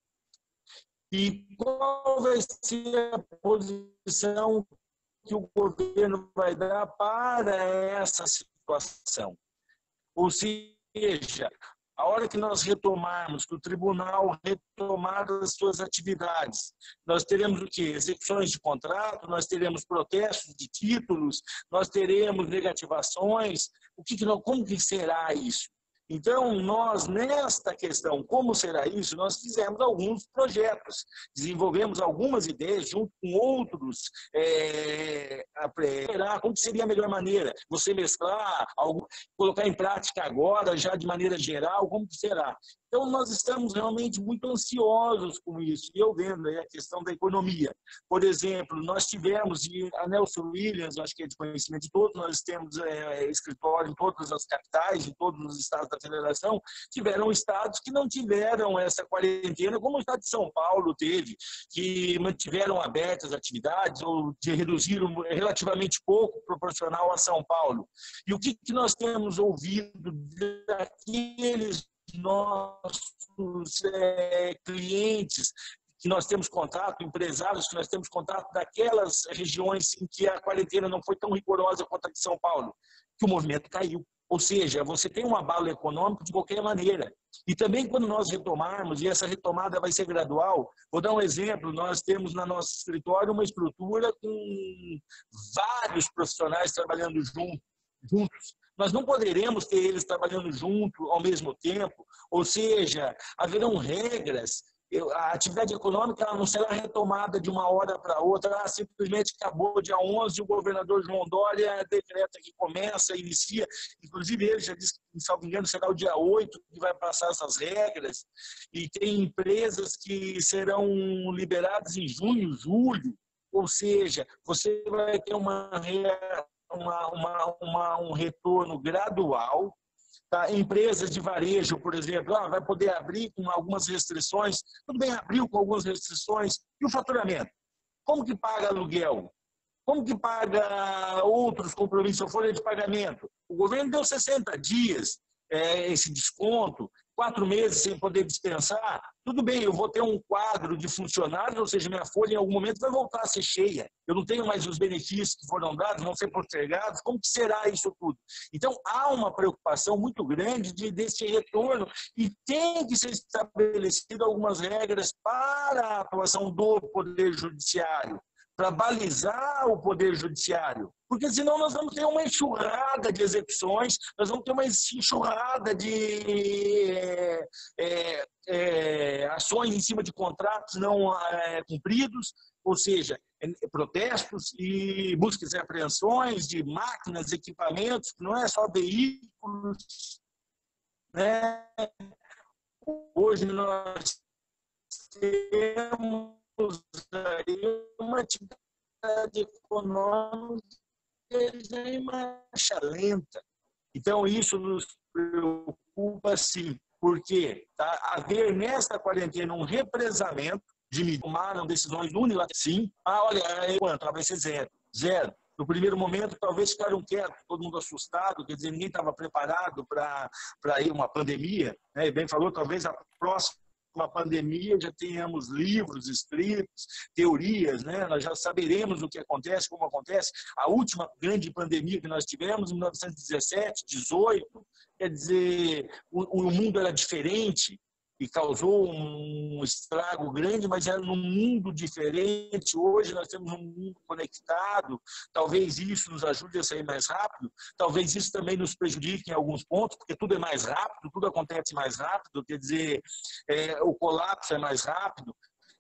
E qual vai ser a posição que o governo vai dar para essa situação? Ou seja, a hora que nós retomarmos, que o tribunal retomar as suas atividades, nós teremos o quê? Execuções de contrato, nós teremos protestos de títulos, nós teremos negativações. Como que será isso? Então, nós, nesta questão, como será isso, nós fizemos alguns projetos, desenvolvemos algumas ideias junto com outros, como seria a melhor maneira, você mesclar, colocar em prática agora, já de maneira geral, como que será? Então, nós estamos realmente muito ansiosos com isso. E eu vendo a questão da economia. Por exemplo, nós tivemos, a Nelson Williams, acho que é de conhecimento de todos, nós temos escritório em todas as capitais, em todos os estados da federação, tiveram estados que não tiveram essa quarentena, como o estado de São Paulo teve, que mantiveram abertas atividades ou reduziram relativamente pouco proporcional a São Paulo. E o que nós temos ouvido daqueles nossos clientes que nós temos contato, empresários que nós temos contato daquelas regiões em que a quarentena não foi tão rigorosa quanto a de São Paulo, que o movimento caiu. Ou seja, você tem um abalo econômico de qualquer maneira. E também quando nós retomarmos, e essa retomada vai ser gradual, vou dar um exemplo, nós temos na nosso escritório uma estrutura com vários profissionais trabalhando juntos. Nós não poderemos ter eles trabalhando junto ao mesmo tempo, ou seja, haverão regras. A atividade econômica não será retomada de uma hora para outra, simplesmente acabou dia 11, o governador João Dória decreta que começa, inicia, inclusive ele já disse que, se não me engano, será o dia 8 que vai passar essas regras, e tem empresas que serão liberadas em junho, julho, ou seja, você vai ter um retorno gradual. Tá? Empresas de varejo, por exemplo, vai poder abrir com algumas restrições. Tudo bem, abriu com algumas restrições. E o faturamento? Como que paga aluguel? Como que paga outros compromissos, folha de pagamento? O governo deu 60 dias esse desconto, 4 meses sem poder dispensar. Tudo bem, eu vou ter um quadro de funcionários, ou seja, minha folha em algum momento vai voltar a ser cheia. Eu não tenho mais os benefícios que foram dados, vão ser postergados. Como que será isso tudo? Então, há uma preocupação muito grande desse retorno e tem que ser estabelecido algumas regras para a atuação do Poder Judiciário, para balizar o Poder Judiciário. Porque senão nós vamos ter uma enxurrada de execuções, nós vamos ter uma enxurrada de ações em cima de contratos não cumpridos, ou seja, protestos e buscas e apreensões de máquinas, equipamentos, que não é só veículos, né? Hoje nós temos aí uma atividade econômica em marcha lenta. Então, isso nos preocupa, sim, porque haver nesta quarentena um represamento de tomaram decisões unilaterais, sim. Olha, quanto? Vai ser zero. No primeiro momento, talvez ficaram quietos, todo mundo assustado, quer dizer, ninguém estava preparado para ir uma pandemia, né? E bem falou, talvez a próxima pandemia já tenhamos livros escritos, teorias, né? Nós já saberemos o que acontece, como acontece. A última grande pandemia que nós tivemos em 1917, 18, quer dizer, o mundo era diferente e causou um estrago grande, mas era num mundo diferente. Hoje nós temos um mundo conectado, talvez isso nos ajude a sair mais rápido, talvez isso também nos prejudique em alguns pontos, porque tudo é mais rápido, tudo acontece mais rápido, quer dizer, o colapso é mais rápido.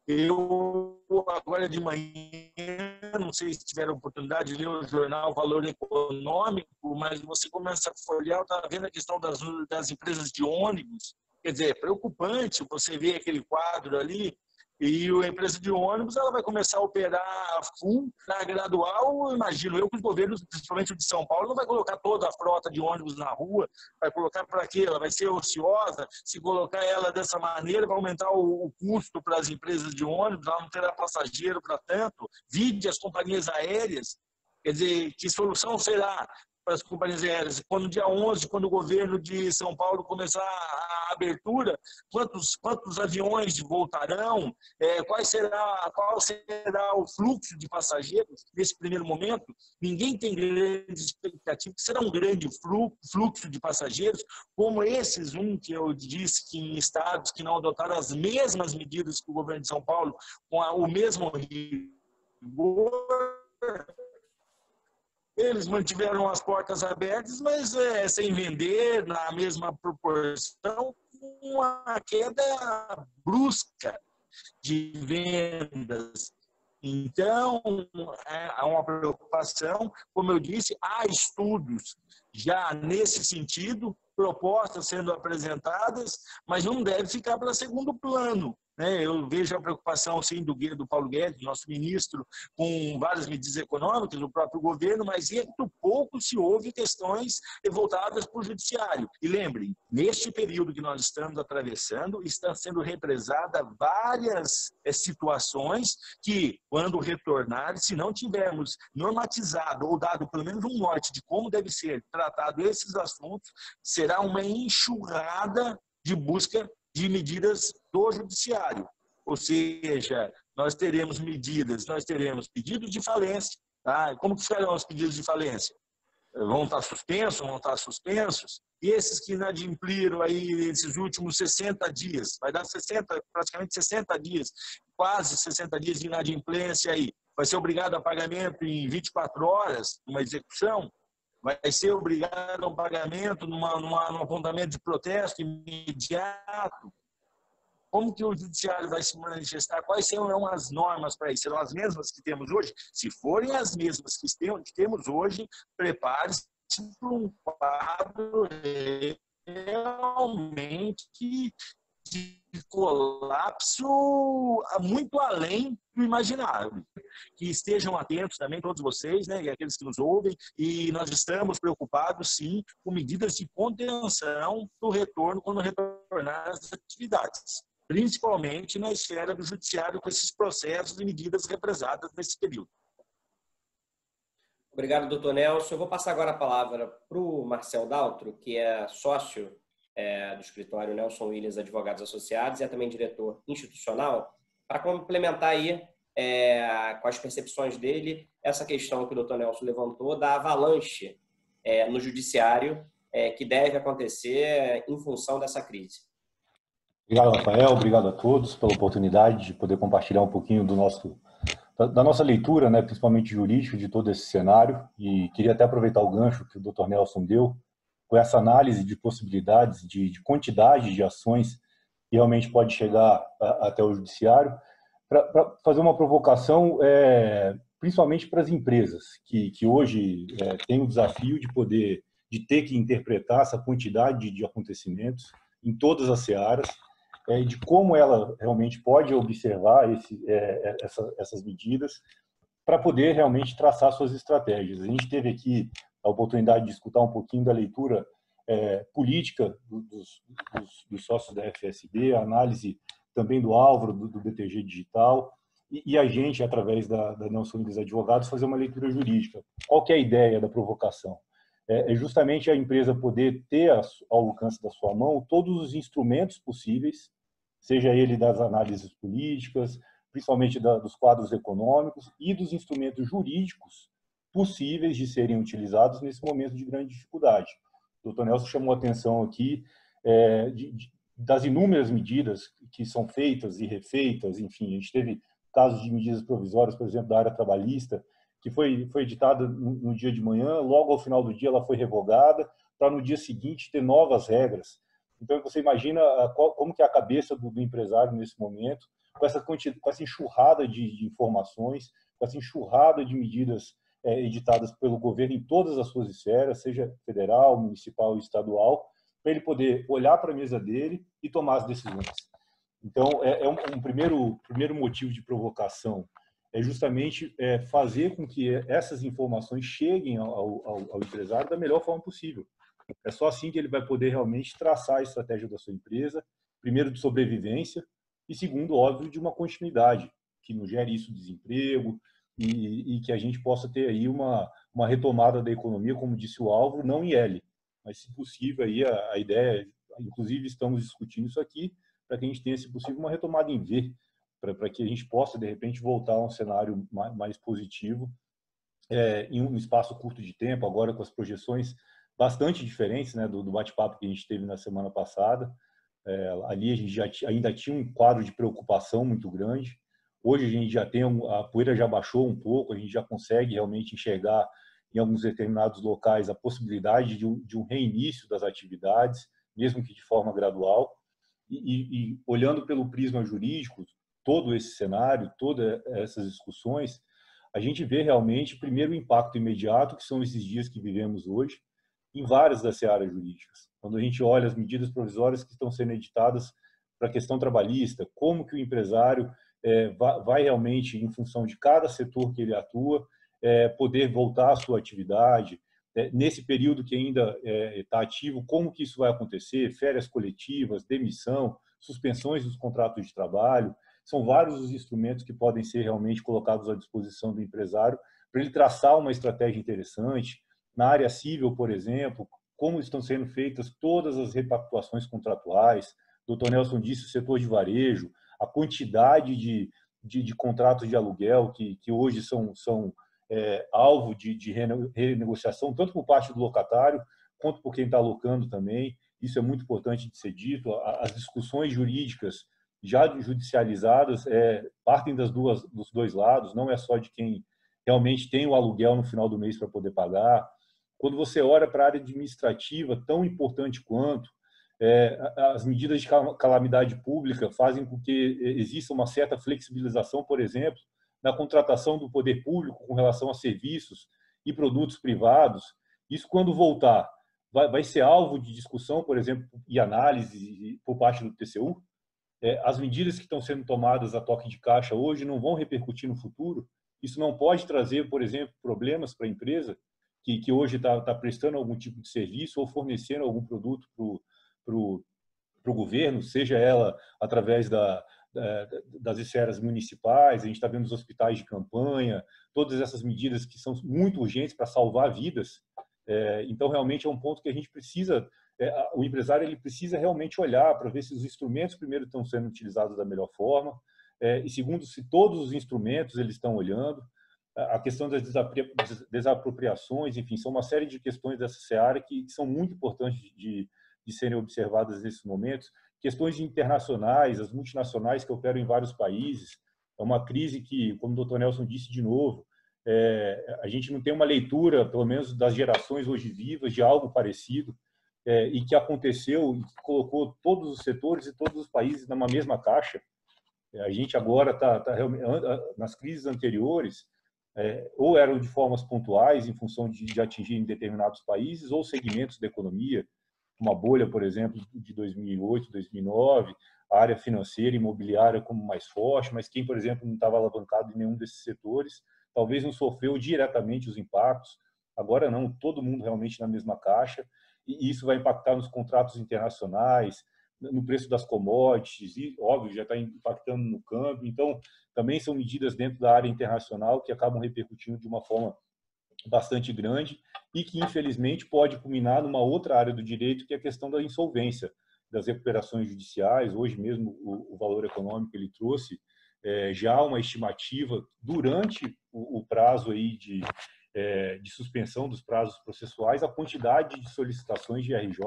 Eu, agora de manhã, não sei se tiveram a oportunidade de ler o jornal Valor Econômico, mas você começa a folhear, está vendo a questão das empresas de ônibus. Quer dizer, é preocupante você ver aquele quadro ali, e a empresa de ônibus ela vai começar a operar full, gradual. Imagino eu que os governos, principalmente o de São Paulo, não vai colocar toda a frota de ônibus na rua, vai colocar para quê? Ela vai ser ociosa. Se colocar ela dessa maneira, vai aumentar o custo para as empresas de ônibus, ela não terá passageiro para tanto. Vide as companhias aéreas. Quer dizer, que solução será para as companhias aéreas? Quando dia 11, quando o governo de São Paulo começar a abertura, quantos aviões voltarão? Qual será o fluxo de passageiros nesse primeiro momento? Ninguém tem grande expectativa que será um grande fluxo de passageiros, como esses que eu disse que em estados que não adotaram as mesmas medidas que o governo de São Paulo, com o mesmo rigor. Eles mantiveram as portas abertas, mas sem vender na mesma proporção, com uma queda brusca de vendas. Então, há uma preocupação. Como eu disse, há estudos já nesse sentido, propostas sendo apresentadas, mas não deve ficar para segundo plano. Eu vejo a preocupação, sim, do Paulo Guedes, nosso ministro, com várias medidas econômicas, do próprio governo, mas muito pouco se houve questões voltadas para o judiciário. E lembrem, neste período que nós estamos atravessando, estão sendo represadas várias situações que, quando retornar, se não tivermos normatizado ou dado pelo menos um norte de como deve ser tratado esses assuntos, será uma enxurrada de busca de medidas do judiciário. Ou seja, nós teremos pedidos de falência. Tá? Como que ficarão os pedidos de falência? Vão estar suspensos, vão estar suspensos? E esses que inadimpliram aí esses últimos 60 dias, vai dar praticamente 60 dias, quase 60 dias de inadimplência aí, vai ser obrigado a pagamento em 24 horas, uma execução? Vai ser obrigado ao pagamento num apontamento de protesto imediato? Como que o judiciário vai se manifestar? Quais serão as normas para isso? Serão as mesmas que temos hoje? Se forem as mesmas que temos hoje, prepare-se para um quadro realmente de colapso muito além do imaginável. que estejam atentos também, todos vocês, né, e aqueles que nos ouvem, e nós estamos preocupados, sim, com medidas de contenção do retorno quando retornar às atividades, principalmente na esfera do judiciário, com esses processos e medidas represadas nesse período. Obrigado, doutor Nelson. Eu vou passar agora a palavra para o Marcel Daltro, que é sócio do escritório Nelson Williams Advogados Associados e é também diretor institucional, para complementar aí, com as percepções dele, essa questão que o doutor Nelson levantou da avalanche no judiciário que deve acontecer em função dessa crise. Obrigado, Rafael. Obrigado a todos pela oportunidade de poder compartilhar um pouquinho da nossa leitura, né, principalmente jurídica, de todo esse cenário. E queria até aproveitar o gancho que o Dr. Nelson deu, com essa análise de possibilidades, de quantidade de ações que realmente pode chegar até o judiciário, para fazer uma provocação, principalmente para as empresas, que hoje têm o desafio de ter que interpretar essa quantidade de acontecimentos em todas as searas, de como ela realmente pode observar essas medidas para poder realmente traçar suas estratégias. A gente teve aqui a oportunidade de escutar um pouquinho da leitura política dos sócios da FSB, a análise também do Álvaro, do BTG Digital, e a gente, através da Nelson Williams Advogados, fazer uma leitura jurídica. Qual que é a ideia da provocação? É justamente a empresa poder ter ao alcance da sua mão todos os instrumentos possíveis, seja ele das análises políticas, principalmente dos quadros econômicos e dos instrumentos jurídicos possíveis de serem utilizados nesse momento de grande dificuldade. O Dr. Nelson chamou a atenção aqui das inúmeras medidas que são feitas e refeitas, enfim, a gente teve casos de medidas provisórias, por exemplo, da área trabalhista, que foi editada no dia de manhã, logo ao final do dia ela foi revogada, para no dia seguinte ter novas regras. Então, você imagina como que é a cabeça do empresário nesse momento, com essa enxurrada de informações, com essa enxurrada de medidas editadas pelo governo em todas as suas esferas, seja federal, municipal e estadual, para ele poder olhar para a mesa dele e tomar as decisões. Então, um primeiro motivo de provocação é justamente fazer com que essas informações cheguem ao empresário da melhor forma possível. É só assim que ele vai poder realmente traçar a estratégia da sua empresa, primeiro de sobrevivência e segundo, óbvio, de uma continuidade, que não gere isso desemprego e que a gente possa ter aí uma retomada da economia, como disse o Álvaro, não em L, mas se possível aí a ideia, inclusive estamos discutindo isso aqui, para que a gente tenha, se possível, uma retomada em V, para que a gente possa, de repente, voltar a um cenário mais positivo em um espaço curto de tempo, agora com as projeções bastante diferentes, né, do bate-papo que a gente teve na semana passada. Ali a gente ainda tinha um quadro de preocupação muito grande. Hoje a gente já tem, a poeira já baixou um pouco, a gente já consegue realmente enxergar em alguns determinados locais a possibilidade de um reinício das atividades, mesmo que de forma gradual. E olhando pelo prisma jurídico, todo esse cenário, todas essas discussões, a gente vê realmente, primeiro, o impacto imediato, que são esses dias que vivemos hoje, em várias das searas jurídicas. Quando a gente olha as medidas provisórias que estão sendo editadas para a questão trabalhista, como que o empresário vai realmente, em função de cada setor que ele atua, poder voltar à sua atividade, nesse período que ainda está ativo, como que isso vai acontecer, férias coletivas, demissão, suspensões dos contratos de trabalho, são vários os instrumentos que podem ser realmente colocados à disposição do empresário para ele traçar uma estratégia interessante. Na área civil, por exemplo, como estão sendo feitas todas as repactuações contratuais. O Dr. Nelson disse o setor de varejo, a quantidade de contratos de aluguel que hoje são alvo de renegociação, tanto por parte do locatário, quanto por quem está alocando também. Isso é muito importante de ser dito. As discussões jurídicas já judicializadas partem dos dois lados, não é só de quem realmente tem o aluguel no final do mês para poder pagar. Quando você olha para a área administrativa, tão importante quanto, as medidas de calamidade pública fazem com que exista uma certa flexibilização, por exemplo, na contratação do poder público com relação a serviços e produtos privados. Isso, quando voltar, vai ser alvo de discussão, por exemplo, e análise por parte do TCU. As medidas que estão sendo tomadas a toque de caixa hoje não vão repercutir no futuro. Isso não pode trazer, por exemplo, problemas para a empresa que hoje está prestando algum tipo de serviço ou fornecendo algum produto para o governo, seja ela através das esferas municipais. A gente está vendo os hospitais de campanha, todas essas medidas que são muito urgentes para salvar vidas. Então, realmente é um ponto que a gente precisa, o empresário ele precisa realmente olhar para ver se os instrumentos, primeiro, estão sendo utilizados da melhor forma, e segundo, se todos os instrumentos eles estão olhando. A questão das desapropriações, enfim, são uma série de questões dessa seara que são muito importantes de serem observadas nesses momentos. Questões internacionais, as multinacionais que operam em vários países. É uma crise que, como o Dr. Nelson disse de novo, a gente não tem uma leitura, pelo menos das gerações hoje vivas, de algo parecido, e que aconteceu e que colocou todos os setores e todos os países numa mesma caixa. A gente agora está nas crises anteriores, ou eram de formas pontuais, em função de atingir em determinados países, ou segmentos da economia, uma bolha, por exemplo, de 2008, 2009, a área financeira e imobiliária como mais forte, mas quem, por exemplo, não estava alavancado em nenhum desses setores, talvez não sofreu diretamente os impactos. Agora não, todo mundo realmente na mesma caixa, e isso vai impactar nos contratos internacionais, no preço das commodities, e, óbvio, já está impactando no câmbio. Então, também são medidas dentro da área internacional que acabam repercutindo de uma forma bastante grande e que, infelizmente, pode culminar numa outra área do direito, que é a questão da insolvência, das recuperações judiciais. Hoje mesmo, o Valor Econômico ele trouxe já uma estimativa durante o prazo aí de suspensão dos prazos processuais, a quantidade de solicitações de RJ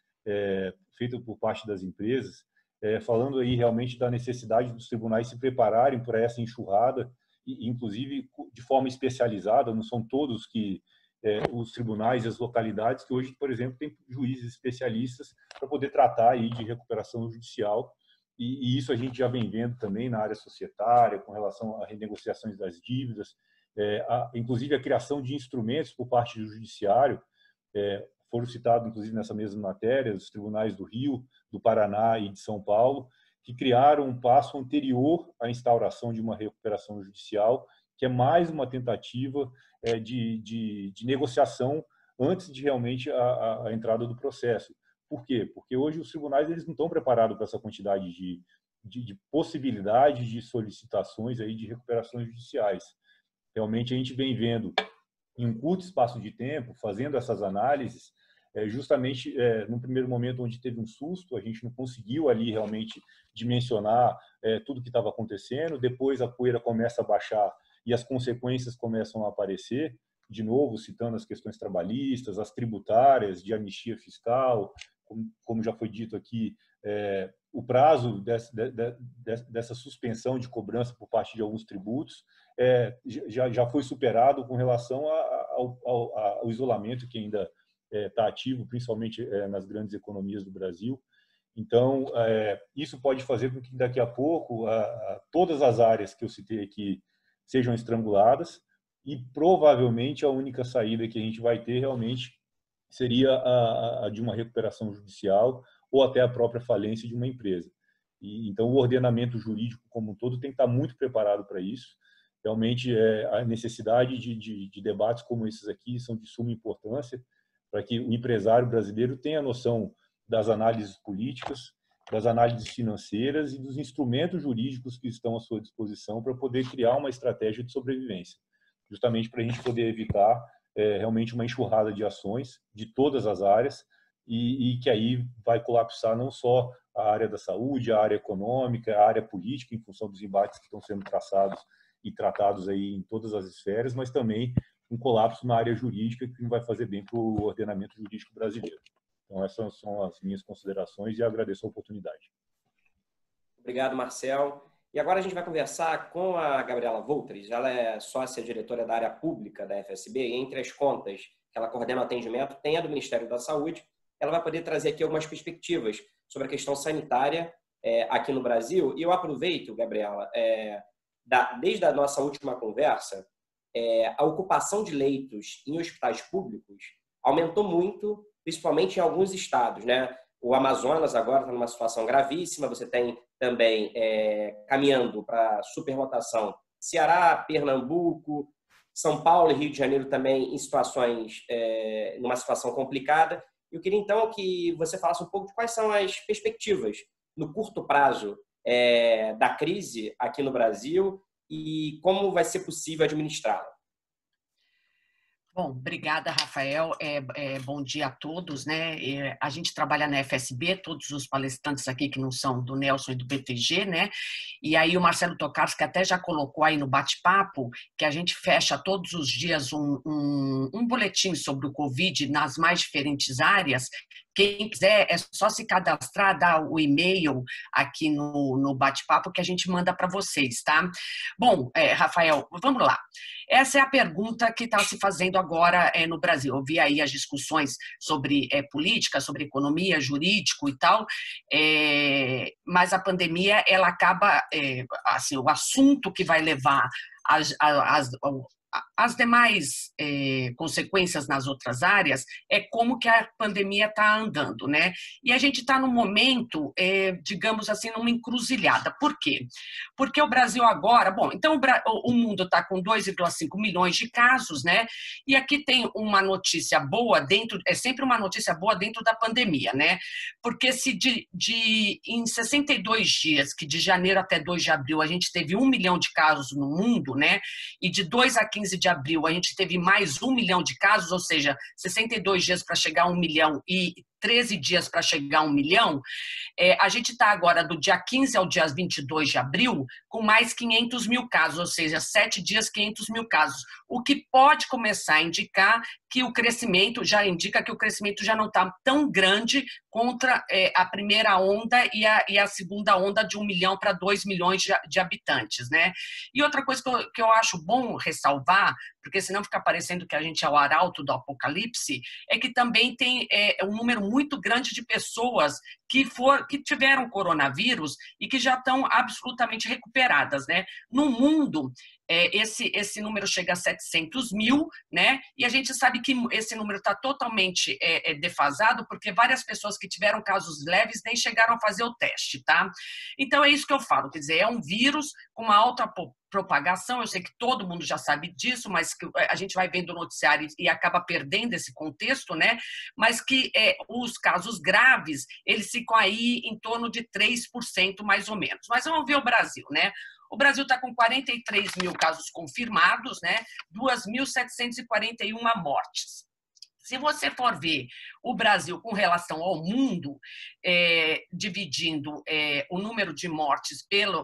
feita por parte das empresas, falando aí realmente da necessidade dos tribunais se prepararem para essa enxurrada, e inclusive de forma especializada. Não são todos que os tribunais e as localidades que hoje, por exemplo, têm juízes especialistas para poder tratar aí de recuperação judicial, e isso a gente já vem vendo também na área societária, com relação a renegociações das dívidas, inclusive a criação de instrumentos por parte do judiciário. Foram citados, inclusive, nessa mesma matéria, os tribunais do Rio, do Paraná e de São Paulo, que criaram um passo anterior à instauração de uma recuperação judicial, que é mais uma tentativa de negociação antes de realmente a entrada do processo. Por quê? Porque hoje os tribunais eles não estão preparados para essa quantidade de possibilidades de solicitações aí de recuperações judiciais. Realmente a gente vem vendo, em um curto espaço de tempo, fazendo essas análises, justamente no primeiro momento onde teve um susto, a gente não conseguiu ali realmente dimensionar tudo que estava acontecendo. Depois a poeira começa a baixar e as consequências começam a aparecer, de novo citando as questões trabalhistas, as tributárias, de anistia fiscal, como já foi dito aqui, o prazo dessa suspensão de cobrança por parte de alguns tributos já foi superado com relação ao isolamento que ainda está ativo, principalmente nas grandes economias do Brasil. Então, isso pode fazer com que daqui a pouco todas as áreas que eu citei aqui sejam estranguladas, e provavelmente a única saída que a gente vai ter realmente seria a de uma recuperação judicial ou até a própria falência de uma empresa. Então, o ordenamento jurídico como um todo tem que estar muito preparado para isso. Realmente, a necessidade de debates como esses aqui são de suma importância, para que o empresário brasileiro tenha noção das análises políticas, das análises financeiras e dos instrumentos jurídicos que estão à sua disposição para poder criar uma estratégia de sobrevivência, justamente para a gente poder evitar realmente uma enxurrada de ações de todas as áreas, e que aí vai colapsar não só a área da saúde, a área econômica, a área política, em função dos embates que estão sendo traçados e tratados aí em todas as esferas, mas também um colapso na área jurídica que não vai fazer bem para o ordenamento jurídico brasileiro. Então, essas são as minhas considerações e agradeço a oportunidade. Obrigado, Marcel. E agora a gente vai conversar com a Gabriela Wolters. Ela é sócia-diretora da área pública da FSB, e entre as contas que ela coordena o atendimento tem a do Ministério da Saúde. Ela vai poder trazer aqui algumas perspectivas sobre a questão sanitária aqui no Brasil. E eu aproveito, Gabriela, desde a nossa última conversa, a ocupação de leitos em hospitais públicos aumentou muito, principalmente em alguns estados, né? O Amazonas agora está numa situação gravíssima. Você tem também caminhando para superlotação Ceará, Pernambuco, São Paulo e Rio de Janeiro também em situações, numa situação complicada. Eu queria, então, que você falasse um pouco de quais são as perspectivas no curto prazo da crise aqui no Brasil e como vai ser possível administrá-la. Bom, obrigada, Rafael. Bom dia a todos, né? A gente trabalha na FSB, todos os palestrantes aqui que não são do Nelson e do BTG, né? E aí o Marcelo Tokarski até já colocou aí no bate-papo que a gente fecha todos os dias um boletim sobre o Covid nas mais diferentes áreas. Quem quiser, é só se cadastrar, dar o e-mail aqui no bate-papo que a gente manda para vocês, tá? Bom, Rafael, vamos lá. Essa é a pergunta que está se fazendo agora no Brasil. Eu vi aí as discussões sobre política, sobre economia, jurídico e tal, mas a pandemia, ela acaba, assim, o assunto que vai levar as demais consequências nas outras áreas é como que a pandemia está andando, né? E a gente está num momento, digamos assim, numa encruzilhada. Por quê? Porque o Brasil agora, bom, então o mundo está com 2,5 milhões de casos, né? E aqui tem uma notícia boa é sempre uma notícia boa dentro da pandemia, né? Porque se em 62 dias, que de janeiro até 2 de abril a gente teve 1 milhão de casos no mundo, né? E de 2 a 15 de abril a gente teve mais 1 milhão de casos, ou seja, 62 dias para chegar a 1 milhão e 13 dias para chegar a 1 milhão, a gente está agora do dia 15 ao dia 22 de abril com mais 500 mil casos, ou seja, 7 dias, 500 mil casos, o que pode começar a indicar que o crescimento, já indica que o crescimento já não está tão grande contra a primeira onda e a segunda onda de 1 milhão para 2 milhões de habitantes, né? E outra coisa que eu acho bom ressalvar, porque senão fica parecendo que a gente é o arauto do apocalipse, é que também tem um número muito grande de pessoas que tiveram coronavírus e que já estão absolutamente recuperadas, né? No mundo, esse número chega a 700 mil, né? E a gente sabe que esse número está totalmente defasado, porque várias pessoas que tiveram casos leves nem chegaram a fazer o teste, tá? Então é isso que eu falo, quer dizer, é um vírus com uma alta propagação, eu sei que todo mundo já sabe disso, mas que a gente vai vendo o noticiário e acaba perdendo esse contexto, né? Mas que os casos graves, eles ficam aí em torno de 3% mais ou menos. Mas vamos ver o Brasil, né? O Brasil está com 43 mil casos confirmados, né? 2.741 mortes. Se você for ver o Brasil com relação ao mundo, dividindo o número de mortes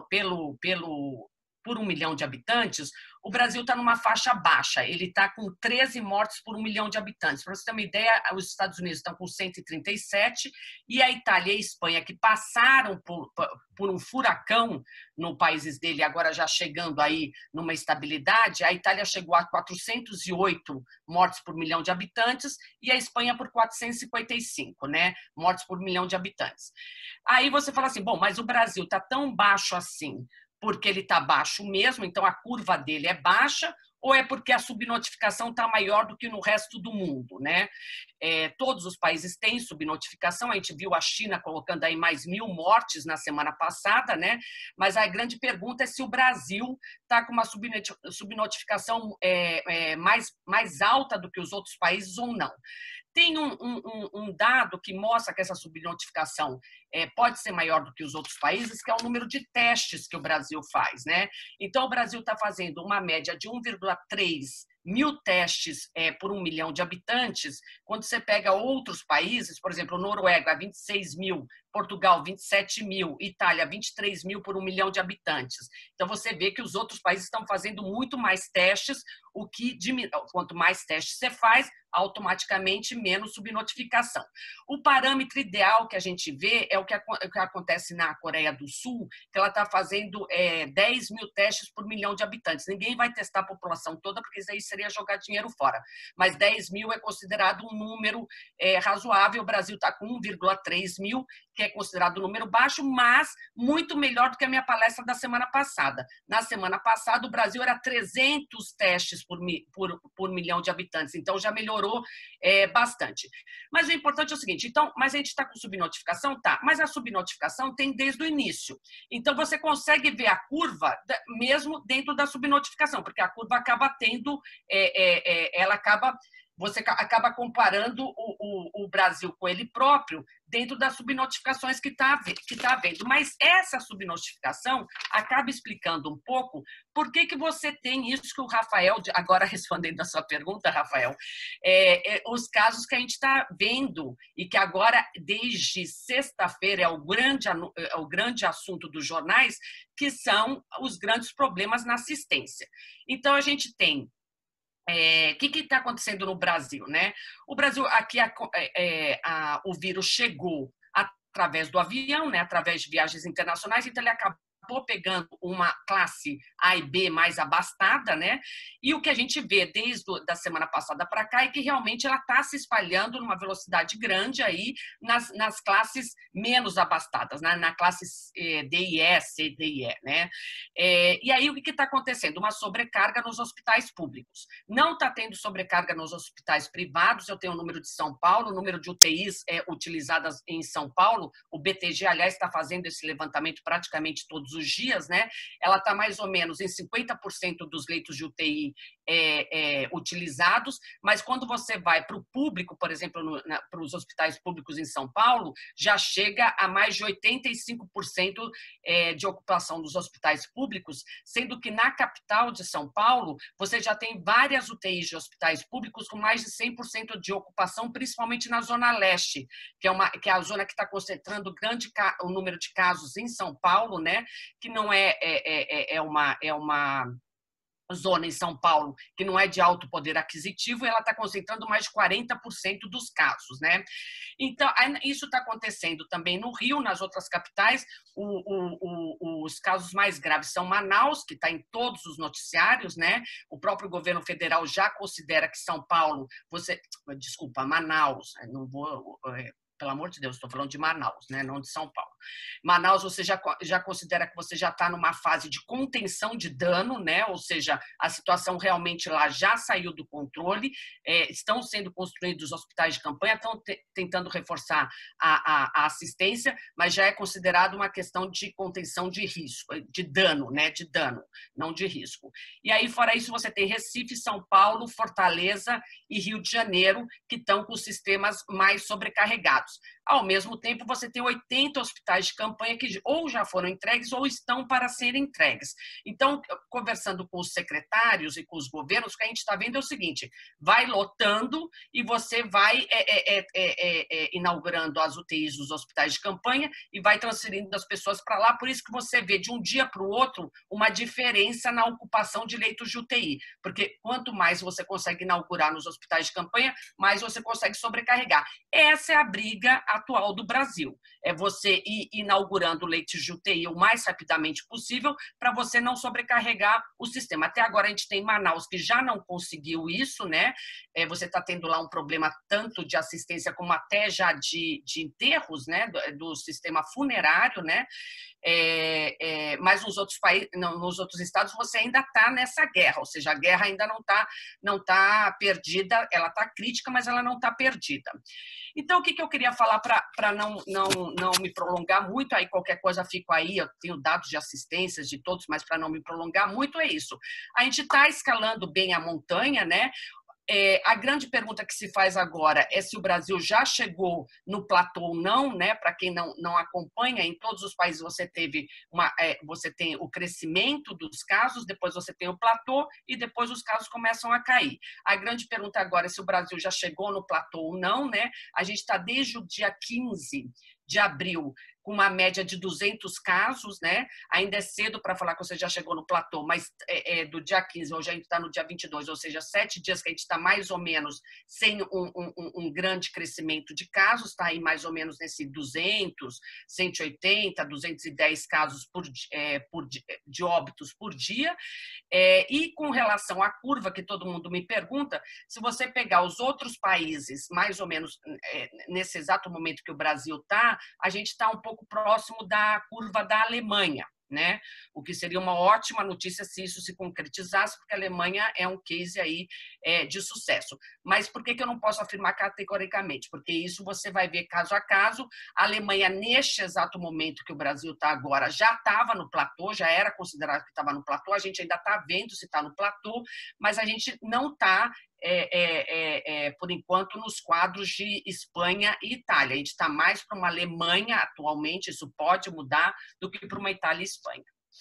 por 1 milhão de habitantes, o Brasil está numa faixa baixa, ele está com 13 mortes por 1 milhão de habitantes. Para você ter uma ideia, os Estados Unidos estão com 137 e a Itália e a Espanha, que passaram por um furacão no países dele, agora já chegando aí numa estabilidade, a Itália chegou a 408 mortes por 1 milhão de habitantes e a Espanha por 455, né, mortes por 1 milhão de habitantes. Aí você fala assim, bom, mas o Brasil está tão baixo assim, porque ele está baixo mesmo, então a curva dele é baixa, ou é porque a subnotificação está maior do que no resto do mundo, né? Todos os países têm subnotificação, a gente viu a China colocando aí mais 1.000 mortes na semana passada, né? Mas a grande pergunta é se o Brasil está com uma subnotificação mais alta do que os outros países ou não. Tem um dado que mostra que essa subnotificação pode ser maior do que os outros países, que é o número de testes que o Brasil faz, né? Então, o Brasil está fazendo uma média de 1,3 mil testes por 1 milhão de habitantes. Quando você pega outros países, por exemplo, Noruega, 26 mil, Portugal, 27 mil, Itália, 23 mil por 1 milhão de habitantes. Então, você vê que os outros países estão fazendo muito mais testes, o que quanto mais testes você faz, automaticamente menos subnotificação. O parâmetro ideal que a gente vê é o que acontece na Coreia do Sul, que ela está fazendo 10 mil testes por 1 milhão de habitantes. Ninguém vai testar a população toda, porque isso aí seria jogar dinheiro fora. Mas 10 mil é considerado um número razoável. O Brasil está com 1,3 mil, que é considerado um número baixo, mas muito melhor do que a minha palestra da semana passada. Na semana passada, o Brasil era 300 testes por milhão de habitantes. Então, já melhorou bastante. Mas o importante é o seguinte, então, mas a gente está com subnotificação? Tá, mas a subnotificação tem desde o início. Então, você consegue ver a curva mesmo dentro da subnotificação, porque a curva acaba tendo, você acaba comparando o Brasil com ele próprio dentro das subnotificações que está havendo. Mas essa subnotificação acaba explicando um pouco por que você tem isso que o Rafael, agora respondendo a sua pergunta, Rafael, os casos que a gente está vendo e que agora, desde sexta-feira, é o grande assunto dos jornais, que são os grandes problemas na assistência. Então, a gente tem o que está acontecendo no Brasil, né? O Brasil, aqui o vírus chegou através do avião, né? Através de viagens internacionais, então ele acabou pegando uma classe A e B mais abastada, né? E o que a gente vê desde da semana passada para cá é que realmente ela está se espalhando numa velocidade grande aí nas classes menos abastadas, né? Na classe D e E, C, D e E, né? E aí o que está acontecendo? Uma sobrecarga nos hospitais públicos. Não está tendo sobrecarga nos hospitais privados. Eu tenho o número de São Paulo, o número de UTIs utilizadas em São Paulo. O BTG, aliás, está fazendo esse levantamento praticamente todos os dias, né? Ela está mais ou menos em 50% dos leitos de UTI utilizados, mas quando você vai para o público, por exemplo, para os hospitais públicos em São Paulo, já chega a mais de 85% de ocupação dos hospitais públicos, sendo que na capital de São Paulo, você já tem várias UTIs de hospitais públicos com mais de 100% de ocupação, principalmente na Zona Leste, que é a zona que está concentrando o número de casos em São Paulo, né? Que não é uma zona em São Paulo que não é de alto poder aquisitivo, e ela está concentrando mais de 40% dos casos, né? Então, isso está acontecendo também no Rio, nas outras capitais. Os casos mais graves são Manaus, que está em todos os noticiários, né? O próprio governo federal já considera que São Paulo, Manaus, não vou... Pelo amor de Deus, estou falando de Manaus, né? Não de São Paulo. Manaus, você já considera que você já está numa fase de contenção de dano, né? Ou seja, a situação realmente lá já saiu do controle, estão sendo construídos hospitais de campanha, estão tentando reforçar a assistência, mas já é considerado uma questão de contenção de risco, de dano, né? De dano, não de risco. E aí, fora isso, você tem Recife, São Paulo, Fortaleza e Rio de Janeiro, que estão com sistemas mais sobrecarregados. Ao mesmo tempo, você tem 80 hospitais de campanha que ou já foram entregues ou estão para serem entregues. Então, conversando com os secretários e com os governos, o que a gente está vendo é o seguinte: vai lotando e você vai inaugurando as UTIs dos hospitais de campanha e vai transferindo as pessoas para lá. Por isso que você vê de um dia para o outro uma diferença na ocupação de leitos de UTI, porque quanto mais você consegue inaugurar nos hospitais de campanha, mais você consegue sobrecarregar. Essa é a briga atual do Brasil. É você ir inaugurando leitos de UTI o mais rapidamente possível para você não sobrecarregar o sistema. Até agora a gente tem Manaus que já não conseguiu isso, né? Você está tendo lá um problema tanto de assistência como até já de enterros, né? Do sistema funerário, né? Mas nos outros países, nos outros estados, você ainda está nessa guerra, ou seja, a guerra ainda não tá perdida, ela está crítica, mas ela não está perdida. Então, o que eu queria falar para não me prolongar muito, aí qualquer coisa fico aí, eu tenho dados de assistências de todos, mas para não me prolongar muito é isso. A gente está escalando bem a montanha, né? A grande pergunta que se faz agora é se o Brasil já chegou no platô ou não, né? Para quem não acompanha, em todos os países você tem o crescimento dos casos, depois você tem o platô e depois os casos começam a cair. A grande pergunta agora é se o Brasil já chegou no platô ou não, né? A gente está desde o dia 15 de abril com uma média de 200 casos, né? Ainda é cedo para falar que você já chegou no platô, mas do dia 15, hoje a gente está no dia 22, ou seja, 7 dias que a gente está mais ou menos sem um grande crescimento de casos, está aí mais ou menos nesse 200, 180, 210 casos de óbitos por dia. E com relação à curva, que todo mundo me pergunta, se você pegar os outros países, mais ou menos nesse exato momento que o Brasil está, a gente está um pouco próximo da curva da Alemanha, né? O que seria uma ótima notícia se isso se concretizasse, porque a Alemanha é um case aí de sucesso. Mas por que eu não posso afirmar categoricamente? Porque isso você vai ver caso a caso. A Alemanha, neste exato momento que o Brasil está agora, já estava no platô, já era considerado que estava no platô, a gente ainda está vendo se está no platô, mas a gente não está, por enquanto, nos quadros de Espanha e Itália. A gente está mais para uma Alemanha atualmente, isso pode mudar, do que para uma Itália e Espanha.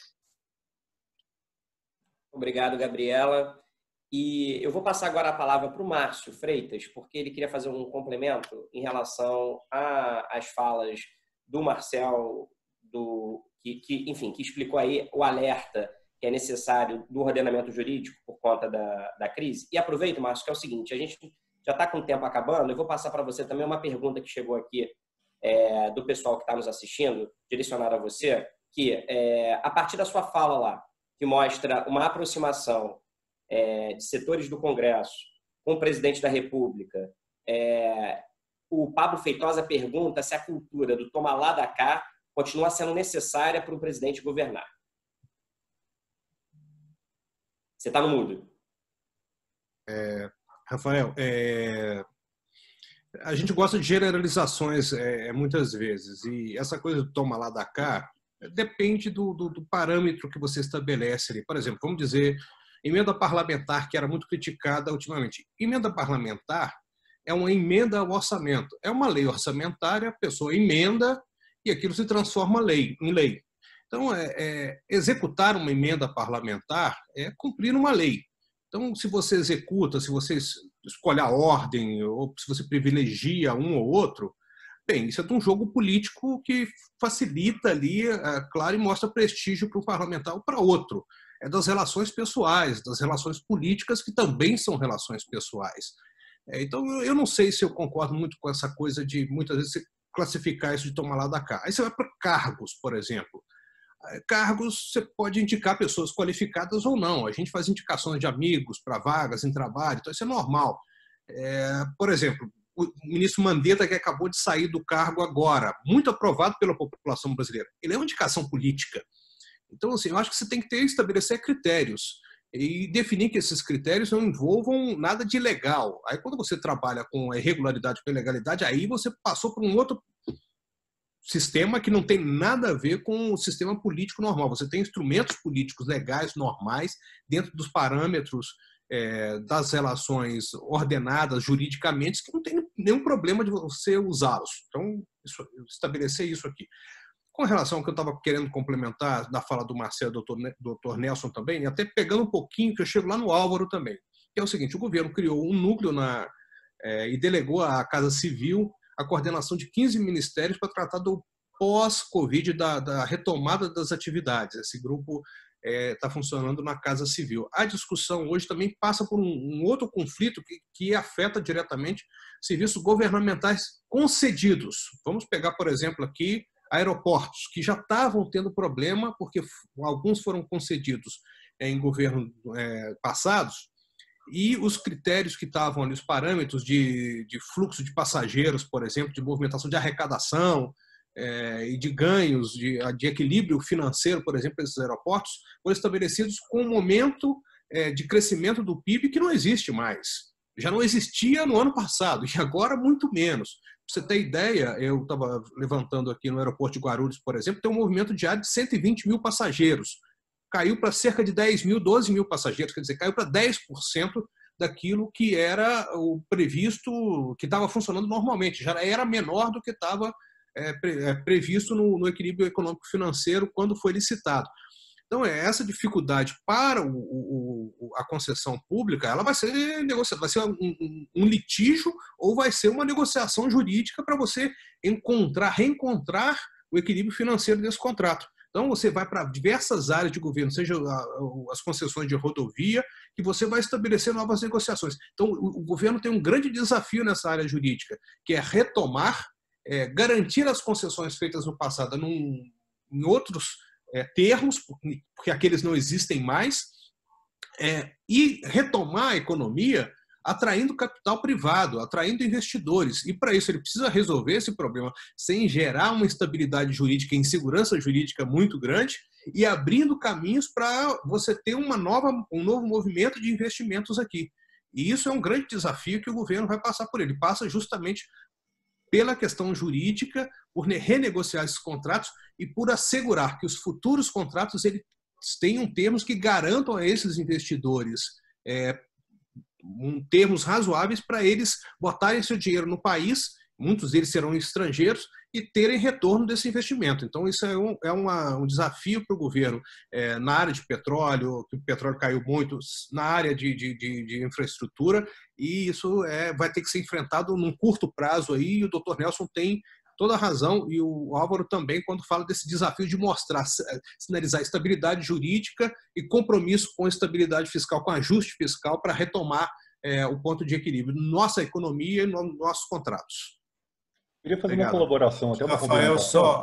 Obrigado, Gabriela. E eu vou passar agora a palavra para o Márcio Freitas, porque ele queria fazer um complemento em relação às falas do Marcel, que explicou aí o alerta que é necessário do ordenamento jurídico por conta da crise. E aproveito, Márcio, que é o seguinte, a gente já está com o tempo acabando, eu vou passar para você também uma pergunta que chegou aqui do pessoal que está nos assistindo, direcionada a você, que a partir da sua fala lá, que mostra uma aproximação de setores do Congresso com o presidente da República, o Pablo Feitosa pergunta se a cultura do toma lá da cá continua sendo necessária para o presidente governar. Você está no mudo. Rafael, a gente gosta de generalizações muitas vezes, e essa coisa do toma lá da cá depende do parâmetro que você estabelece ali. Por exemplo, vamos dizer, emenda parlamentar, que era muito criticada ultimamente. Emenda parlamentar é uma emenda ao orçamento. É uma lei orçamentária, a pessoa emenda e aquilo se transforma em lei. Então, executar uma emenda parlamentar é cumprir uma lei. Então, se você executa, se você escolhe a ordem, ou se você privilegia um ou outro, bem, isso é um jogo político que facilita ali, claro, e mostra prestígio para um parlamentar ou para outro. É das relações pessoais, das relações políticas, que também são relações pessoais. Então, eu não sei se eu concordo muito com essa coisa de, muitas vezes, você classificar isso de tomar lá da cá. Aí você vai para cargos, por exemplo. Cargos, você pode indicar pessoas qualificadas ou não. A gente faz indicações de amigos para vagas em trabalho, então isso é normal. Por exemplo, o ministro Mandetta, que acabou de sair do cargo agora, muito aprovado pela população brasileira, ele é uma indicação política. Então, assim, eu acho que você tem que estabelecer critérios e definir que esses critérios não envolvam nada de ilegal. Aí, quando você trabalha com a irregularidade, com a ilegalidade, aí você passou por um outro sistema que não tem nada a ver com o sistema político normal. Você tem instrumentos políticos legais, normais, dentro dos parâmetros das relações ordenadas juridicamente, que não tem nenhum problema de você usá-los. Então, estabelecer isso aqui. Com relação ao que eu estava querendo complementar da fala do Marcelo, doutor Nelson também, e até pegando um pouquinho, que eu chego lá no Álvaro também, que é o seguinte, o governo criou um núcleo e delegou à Casa Civil a coordenação de 15 ministérios para tratar do pós-Covid, da retomada das atividades. Esse grupo está funcionando na Casa Civil. A discussão hoje também passa por um outro conflito que afeta diretamente serviços governamentais concedidos. Vamos pegar, por exemplo, aqui aeroportos, que já estavam tendo problema, porque alguns foram concedidos em governos passados, e os critérios que estavam ali, os parâmetros de fluxo de passageiros, por exemplo, de movimentação de arrecadação e de ganhos, de equilíbrio financeiro, por exemplo, desses aeroportos, foram estabelecidos com um momento de crescimento do PIB que não existe mais. Já não existia no ano passado, e agora muito menos. Para você ter ideia, eu estava levantando aqui no aeroporto de Guarulhos, por exemplo, tem um movimento diário de 120 mil passageiros. Caiu para cerca de 10 mil, 12 mil passageiros, quer dizer, caiu para 10% daquilo que era o previsto, que estava funcionando normalmente, já era menor do que estava previsto no equilíbrio econômico-financeiro quando foi licitado. Então, essa dificuldade para a concessão pública, ela vai ser negociada, vai ser um litígio ou vai ser uma negociação jurídica para você reencontrar o equilíbrio financeiro desse contrato. Então, você vai para diversas áreas de governo, seja as concessões de rodovia, que você vai estabelecer novas negociações. Então, o governo tem um grande desafio nessa área jurídica, que é retomar, garantir as concessões feitas no passado em outros termos, porque aqueles não existem mais, e retomar a economia atraindo capital privado, atraindo investidores. E, para isso, ele precisa resolver esse problema sem gerar uma instabilidade jurídica e insegurança jurídica muito grande e abrindo caminhos para você ter um novo movimento de investimentos aqui. E isso é um grande desafio que o governo vai passar por ele. Passa justamente pela questão jurídica, por renegociar esses contratos e por assegurar que os futuros contratos eles tenham termos que garantam a esses investidores termos razoáveis para eles botarem seu dinheiro no país, muitos deles serão estrangeiros, e terem retorno desse investimento. Então, isso é um desafio para o governo na área de petróleo, que o petróleo caiu muito, na área de infraestrutura, e isso vai ter que ser enfrentado num curto prazo aí, e o Dr. Nelson tem toda a razão, e o Álvaro também, quando fala desse desafio de mostrar, sinalizar estabilidade jurídica e compromisso com estabilidade fiscal, com ajuste fiscal, para retomar o ponto de equilíbrio nossa economia e nossos contratos. Queria fazer uma colaboração, até uma Rafael,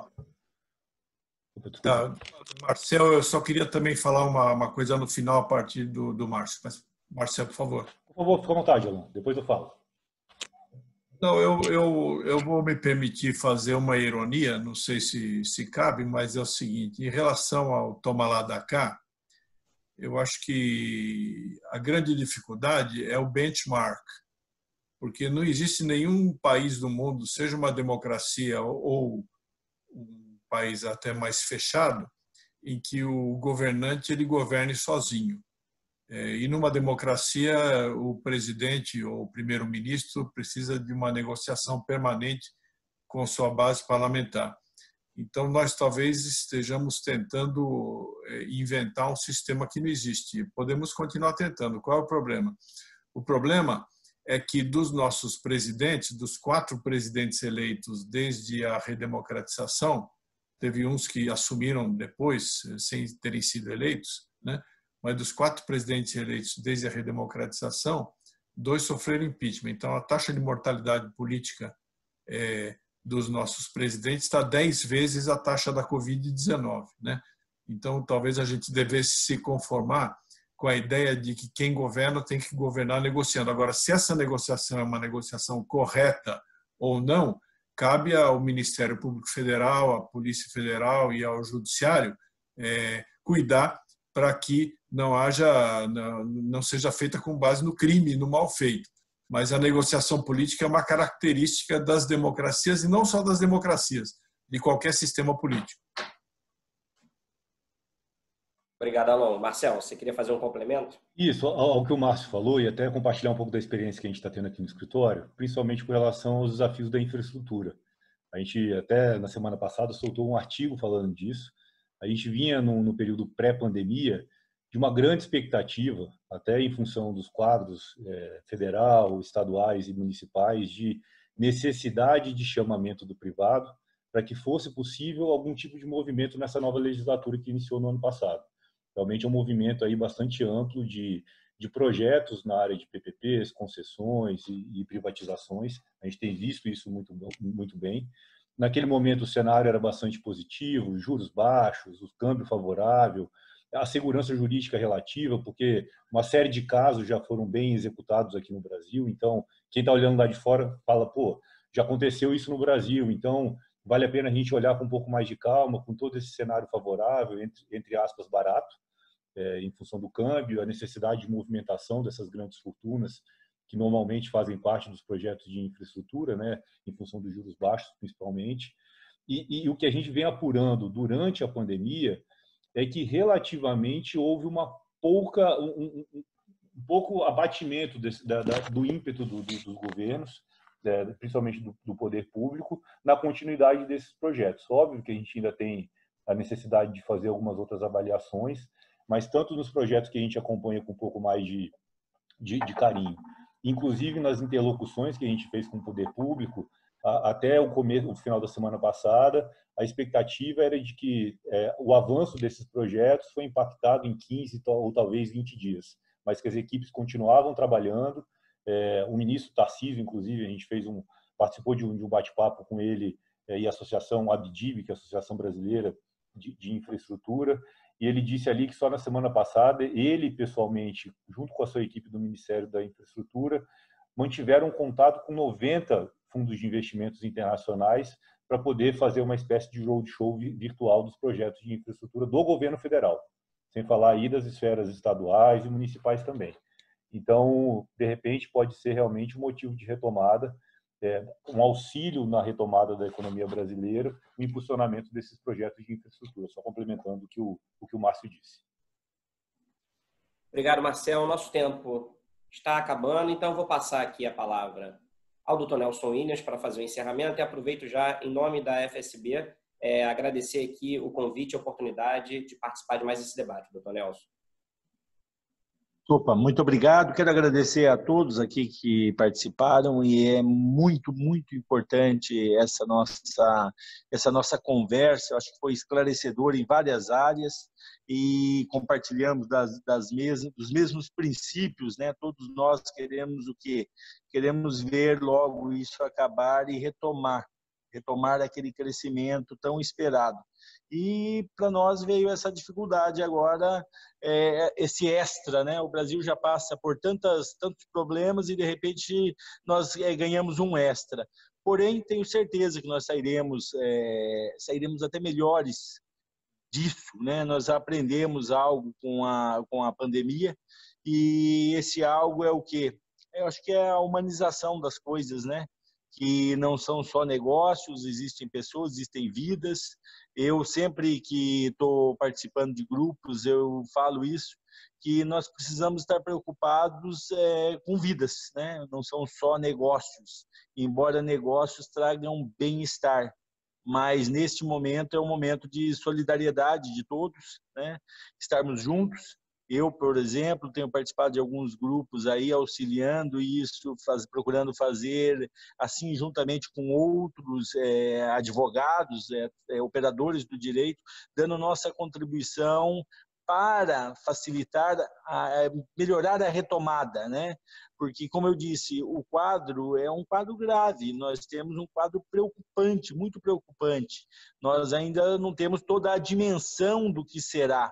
Marcel, eu só queria também falar uma coisa no final a partir do Márcio. Mas, Marcel, por favor. Por favor, fica à vontade, Alan. Depois eu falo. Não, eu vou me permitir fazer uma ironia, não sei se cabe, mas é o seguinte, em relação ao toma lá da cá, eu acho que a grande dificuldade é o benchmark, porque não existe nenhum país do mundo, seja uma democracia ou um país até mais fechado, em que o governante ele governe sozinho. E numa democracia, o presidente ou o primeiro-ministro precisa de uma negociação permanente com sua base parlamentar. Então, nós talvez estejamos tentando inventar um sistema que não existe. Podemos continuar tentando. Qual é o problema? O problema é que dos nossos presidentes, dos 4 presidentes eleitos desde a redemocratização, teve uns que assumiram depois, sem terem sido eleitos, né? Mas dos 4 presidentes eleitos desde a redemocratização, 2 sofreram impeachment. Então, a taxa de mortalidade política dos nossos presidentes está 10 vezes a taxa da Covid-19, né? Então, talvez a gente devesse se conformar com a ideia de que quem governa tem que governar negociando. Agora, se essa negociação é uma negociação correta ou não, cabe ao Ministério Público Federal, à Polícia Federal e ao Judiciário cuidar para que não seja feita com base no crime, no mal feito. Mas a negociação política é uma característica das democracias, e não só das democracias, de qualquer sistema político. Obrigado, Alon. Marcel, você queria fazer um complemento? Isso, ao que o Márcio falou, e até compartilhar um pouco da experiência que a gente está tendo aqui no escritório, principalmente com relação aos desafios da infraestrutura. A gente, até na semana passada, soltou um artigo falando disso. A gente vinha no período pré-pandemia de uma grande expectativa, até em função dos quadros federal, estaduais e municipais, de necessidade de chamamento do privado para que fosse possível algum tipo de movimento nessa nova legislatura que iniciou no ano passado. Realmente é um movimento aí bastante amplo de projetos na área de PPPs, concessões e privatizações. A gente tem visto isso muito bem. Naquele momento o cenário era bastante positivo, juros baixos, o câmbio favorável, a segurança jurídica relativa, porque uma série de casos já foram bem executados aqui no Brasil. Então, quem está olhando lá de fora fala, pô, já aconteceu isso no Brasil, então vale a pena a gente olhar com um pouco mais de calma, com todo esse cenário favorável, entre aspas, barato, em função do câmbio, a necessidade de movimentação dessas grandes fortunas, que normalmente fazem parte dos projetos de infraestrutura, né, em função dos juros baixos, principalmente. E o que a gente vem apurando durante a pandemia é que relativamente houve um pouco abatimento do ímpeto dos governos, principalmente do poder público, na continuidade desses projetos. Óbvio que a gente ainda tem a necessidade de fazer algumas outras avaliações, mas tanto nos projetos que a gente acompanha com um pouco mais de carinho, inclusive nas interlocuções que a gente fez com o poder público, até o final da semana passada, a expectativa era de que o avanço desses projetos foi impactado em 15 ou talvez 20 dias, mas que as equipes continuavam trabalhando. O ministro Tarcísio, inclusive, a gente participou de um bate-papo com ele e a associação ABDIB, que é a Associação Brasileira de Infraestrutura, e ele disse ali que só na semana passada, ele pessoalmente, junto com a sua equipe do Ministério da Infraestrutura, mantiveram contato com 90 fundos de investimentos internacionais para poder fazer uma espécie de roadshow virtual dos projetos de infraestrutura do governo federal, sem falar aí das esferas estaduais e municipais também. Então, de repente, pode ser realmente um motivo de retomada, um auxílio na retomada da economia brasileira, o impulsionamento desses projetos de infraestrutura, só complementando o que o Márcio disse. Obrigado, Marcel. Nosso tempo está acabando, então vou passar aqui a palavra ao Dr. Nelson Williams para fazer o encerramento e aproveito já, em nome da FSB, agradecer aqui o convite e a oportunidade de participar de mais esse debate, Dr. Nelson. Opa, muito obrigado. Quero agradecer a todos aqui que participaram e é muito, muito importante essa nossa conversa. Eu acho que foi esclarecedora em várias áreas e compartilhamos dos mesmos princípios, né? Todos nós queremos o quê? Queremos ver logo isso acabar e retomar aquele crescimento tão esperado. E para nós veio essa dificuldade agora, esse extra, né? O Brasil já passa por tantos problemas e de repente nós ganhamos um extra. Porém, tenho certeza que nós sairemos até melhores disso, né? Nós aprendemos algo com a pandemia e esse algo é o quê? Eu acho que é a humanização das coisas, né? Que não são só negócios, existem pessoas, existem vidas. Eu sempre que estou participando de grupos, eu falo isso, que nós precisamos estar preocupados com vidas, né? Não são só negócios, embora negócios tragam bem-estar, mas neste momento é um momento de solidariedade de todos, né? Estarmos juntos. Eu, por exemplo, tenho participado de alguns grupos aí auxiliando isso, procurando fazer assim juntamente com outros advogados, operadores do direito, dando nossa contribuição para facilitar, melhorar a retomada, né? Porque, como eu disse, o quadro é um quadro grave, nós temos um quadro preocupante, muito preocupante. Nós ainda não temos toda a dimensão do que será.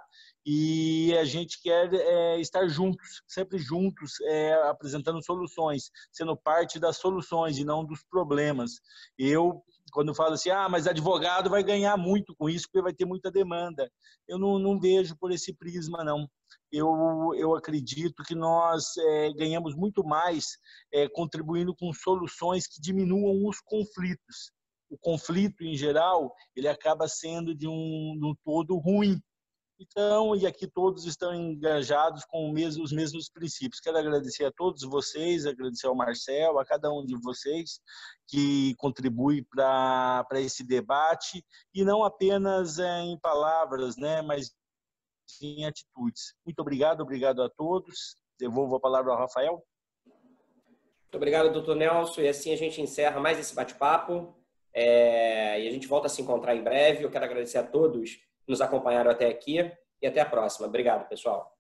E a gente quer estar juntos, sempre juntos, apresentando soluções, sendo parte das soluções e não dos problemas. Eu, quando falo assim, mas advogado vai ganhar muito com isso, porque vai ter muita demanda. Eu não vejo por esse prisma, não. Eu acredito que nós ganhamos muito mais contribuindo com soluções que diminuam os conflitos. O conflito, em geral, ele acaba sendo de um todo ruim. Então, e aqui todos estão engajados com os mesmos princípios. Quero agradecer a todos vocês, agradecer ao Marcel, a cada um de vocês que contribui para esse debate, e não apenas em palavras, né, mas em atitudes. Muito obrigado a todos. Devolvo a palavra ao Rafael. Muito obrigado, doutor Nelson. E assim a gente encerra mais esse bate-papo. E a gente volta a se encontrar em breve. Eu quero agradecer a todos que nos acompanharam até aqui e até a próxima. Obrigado, pessoal.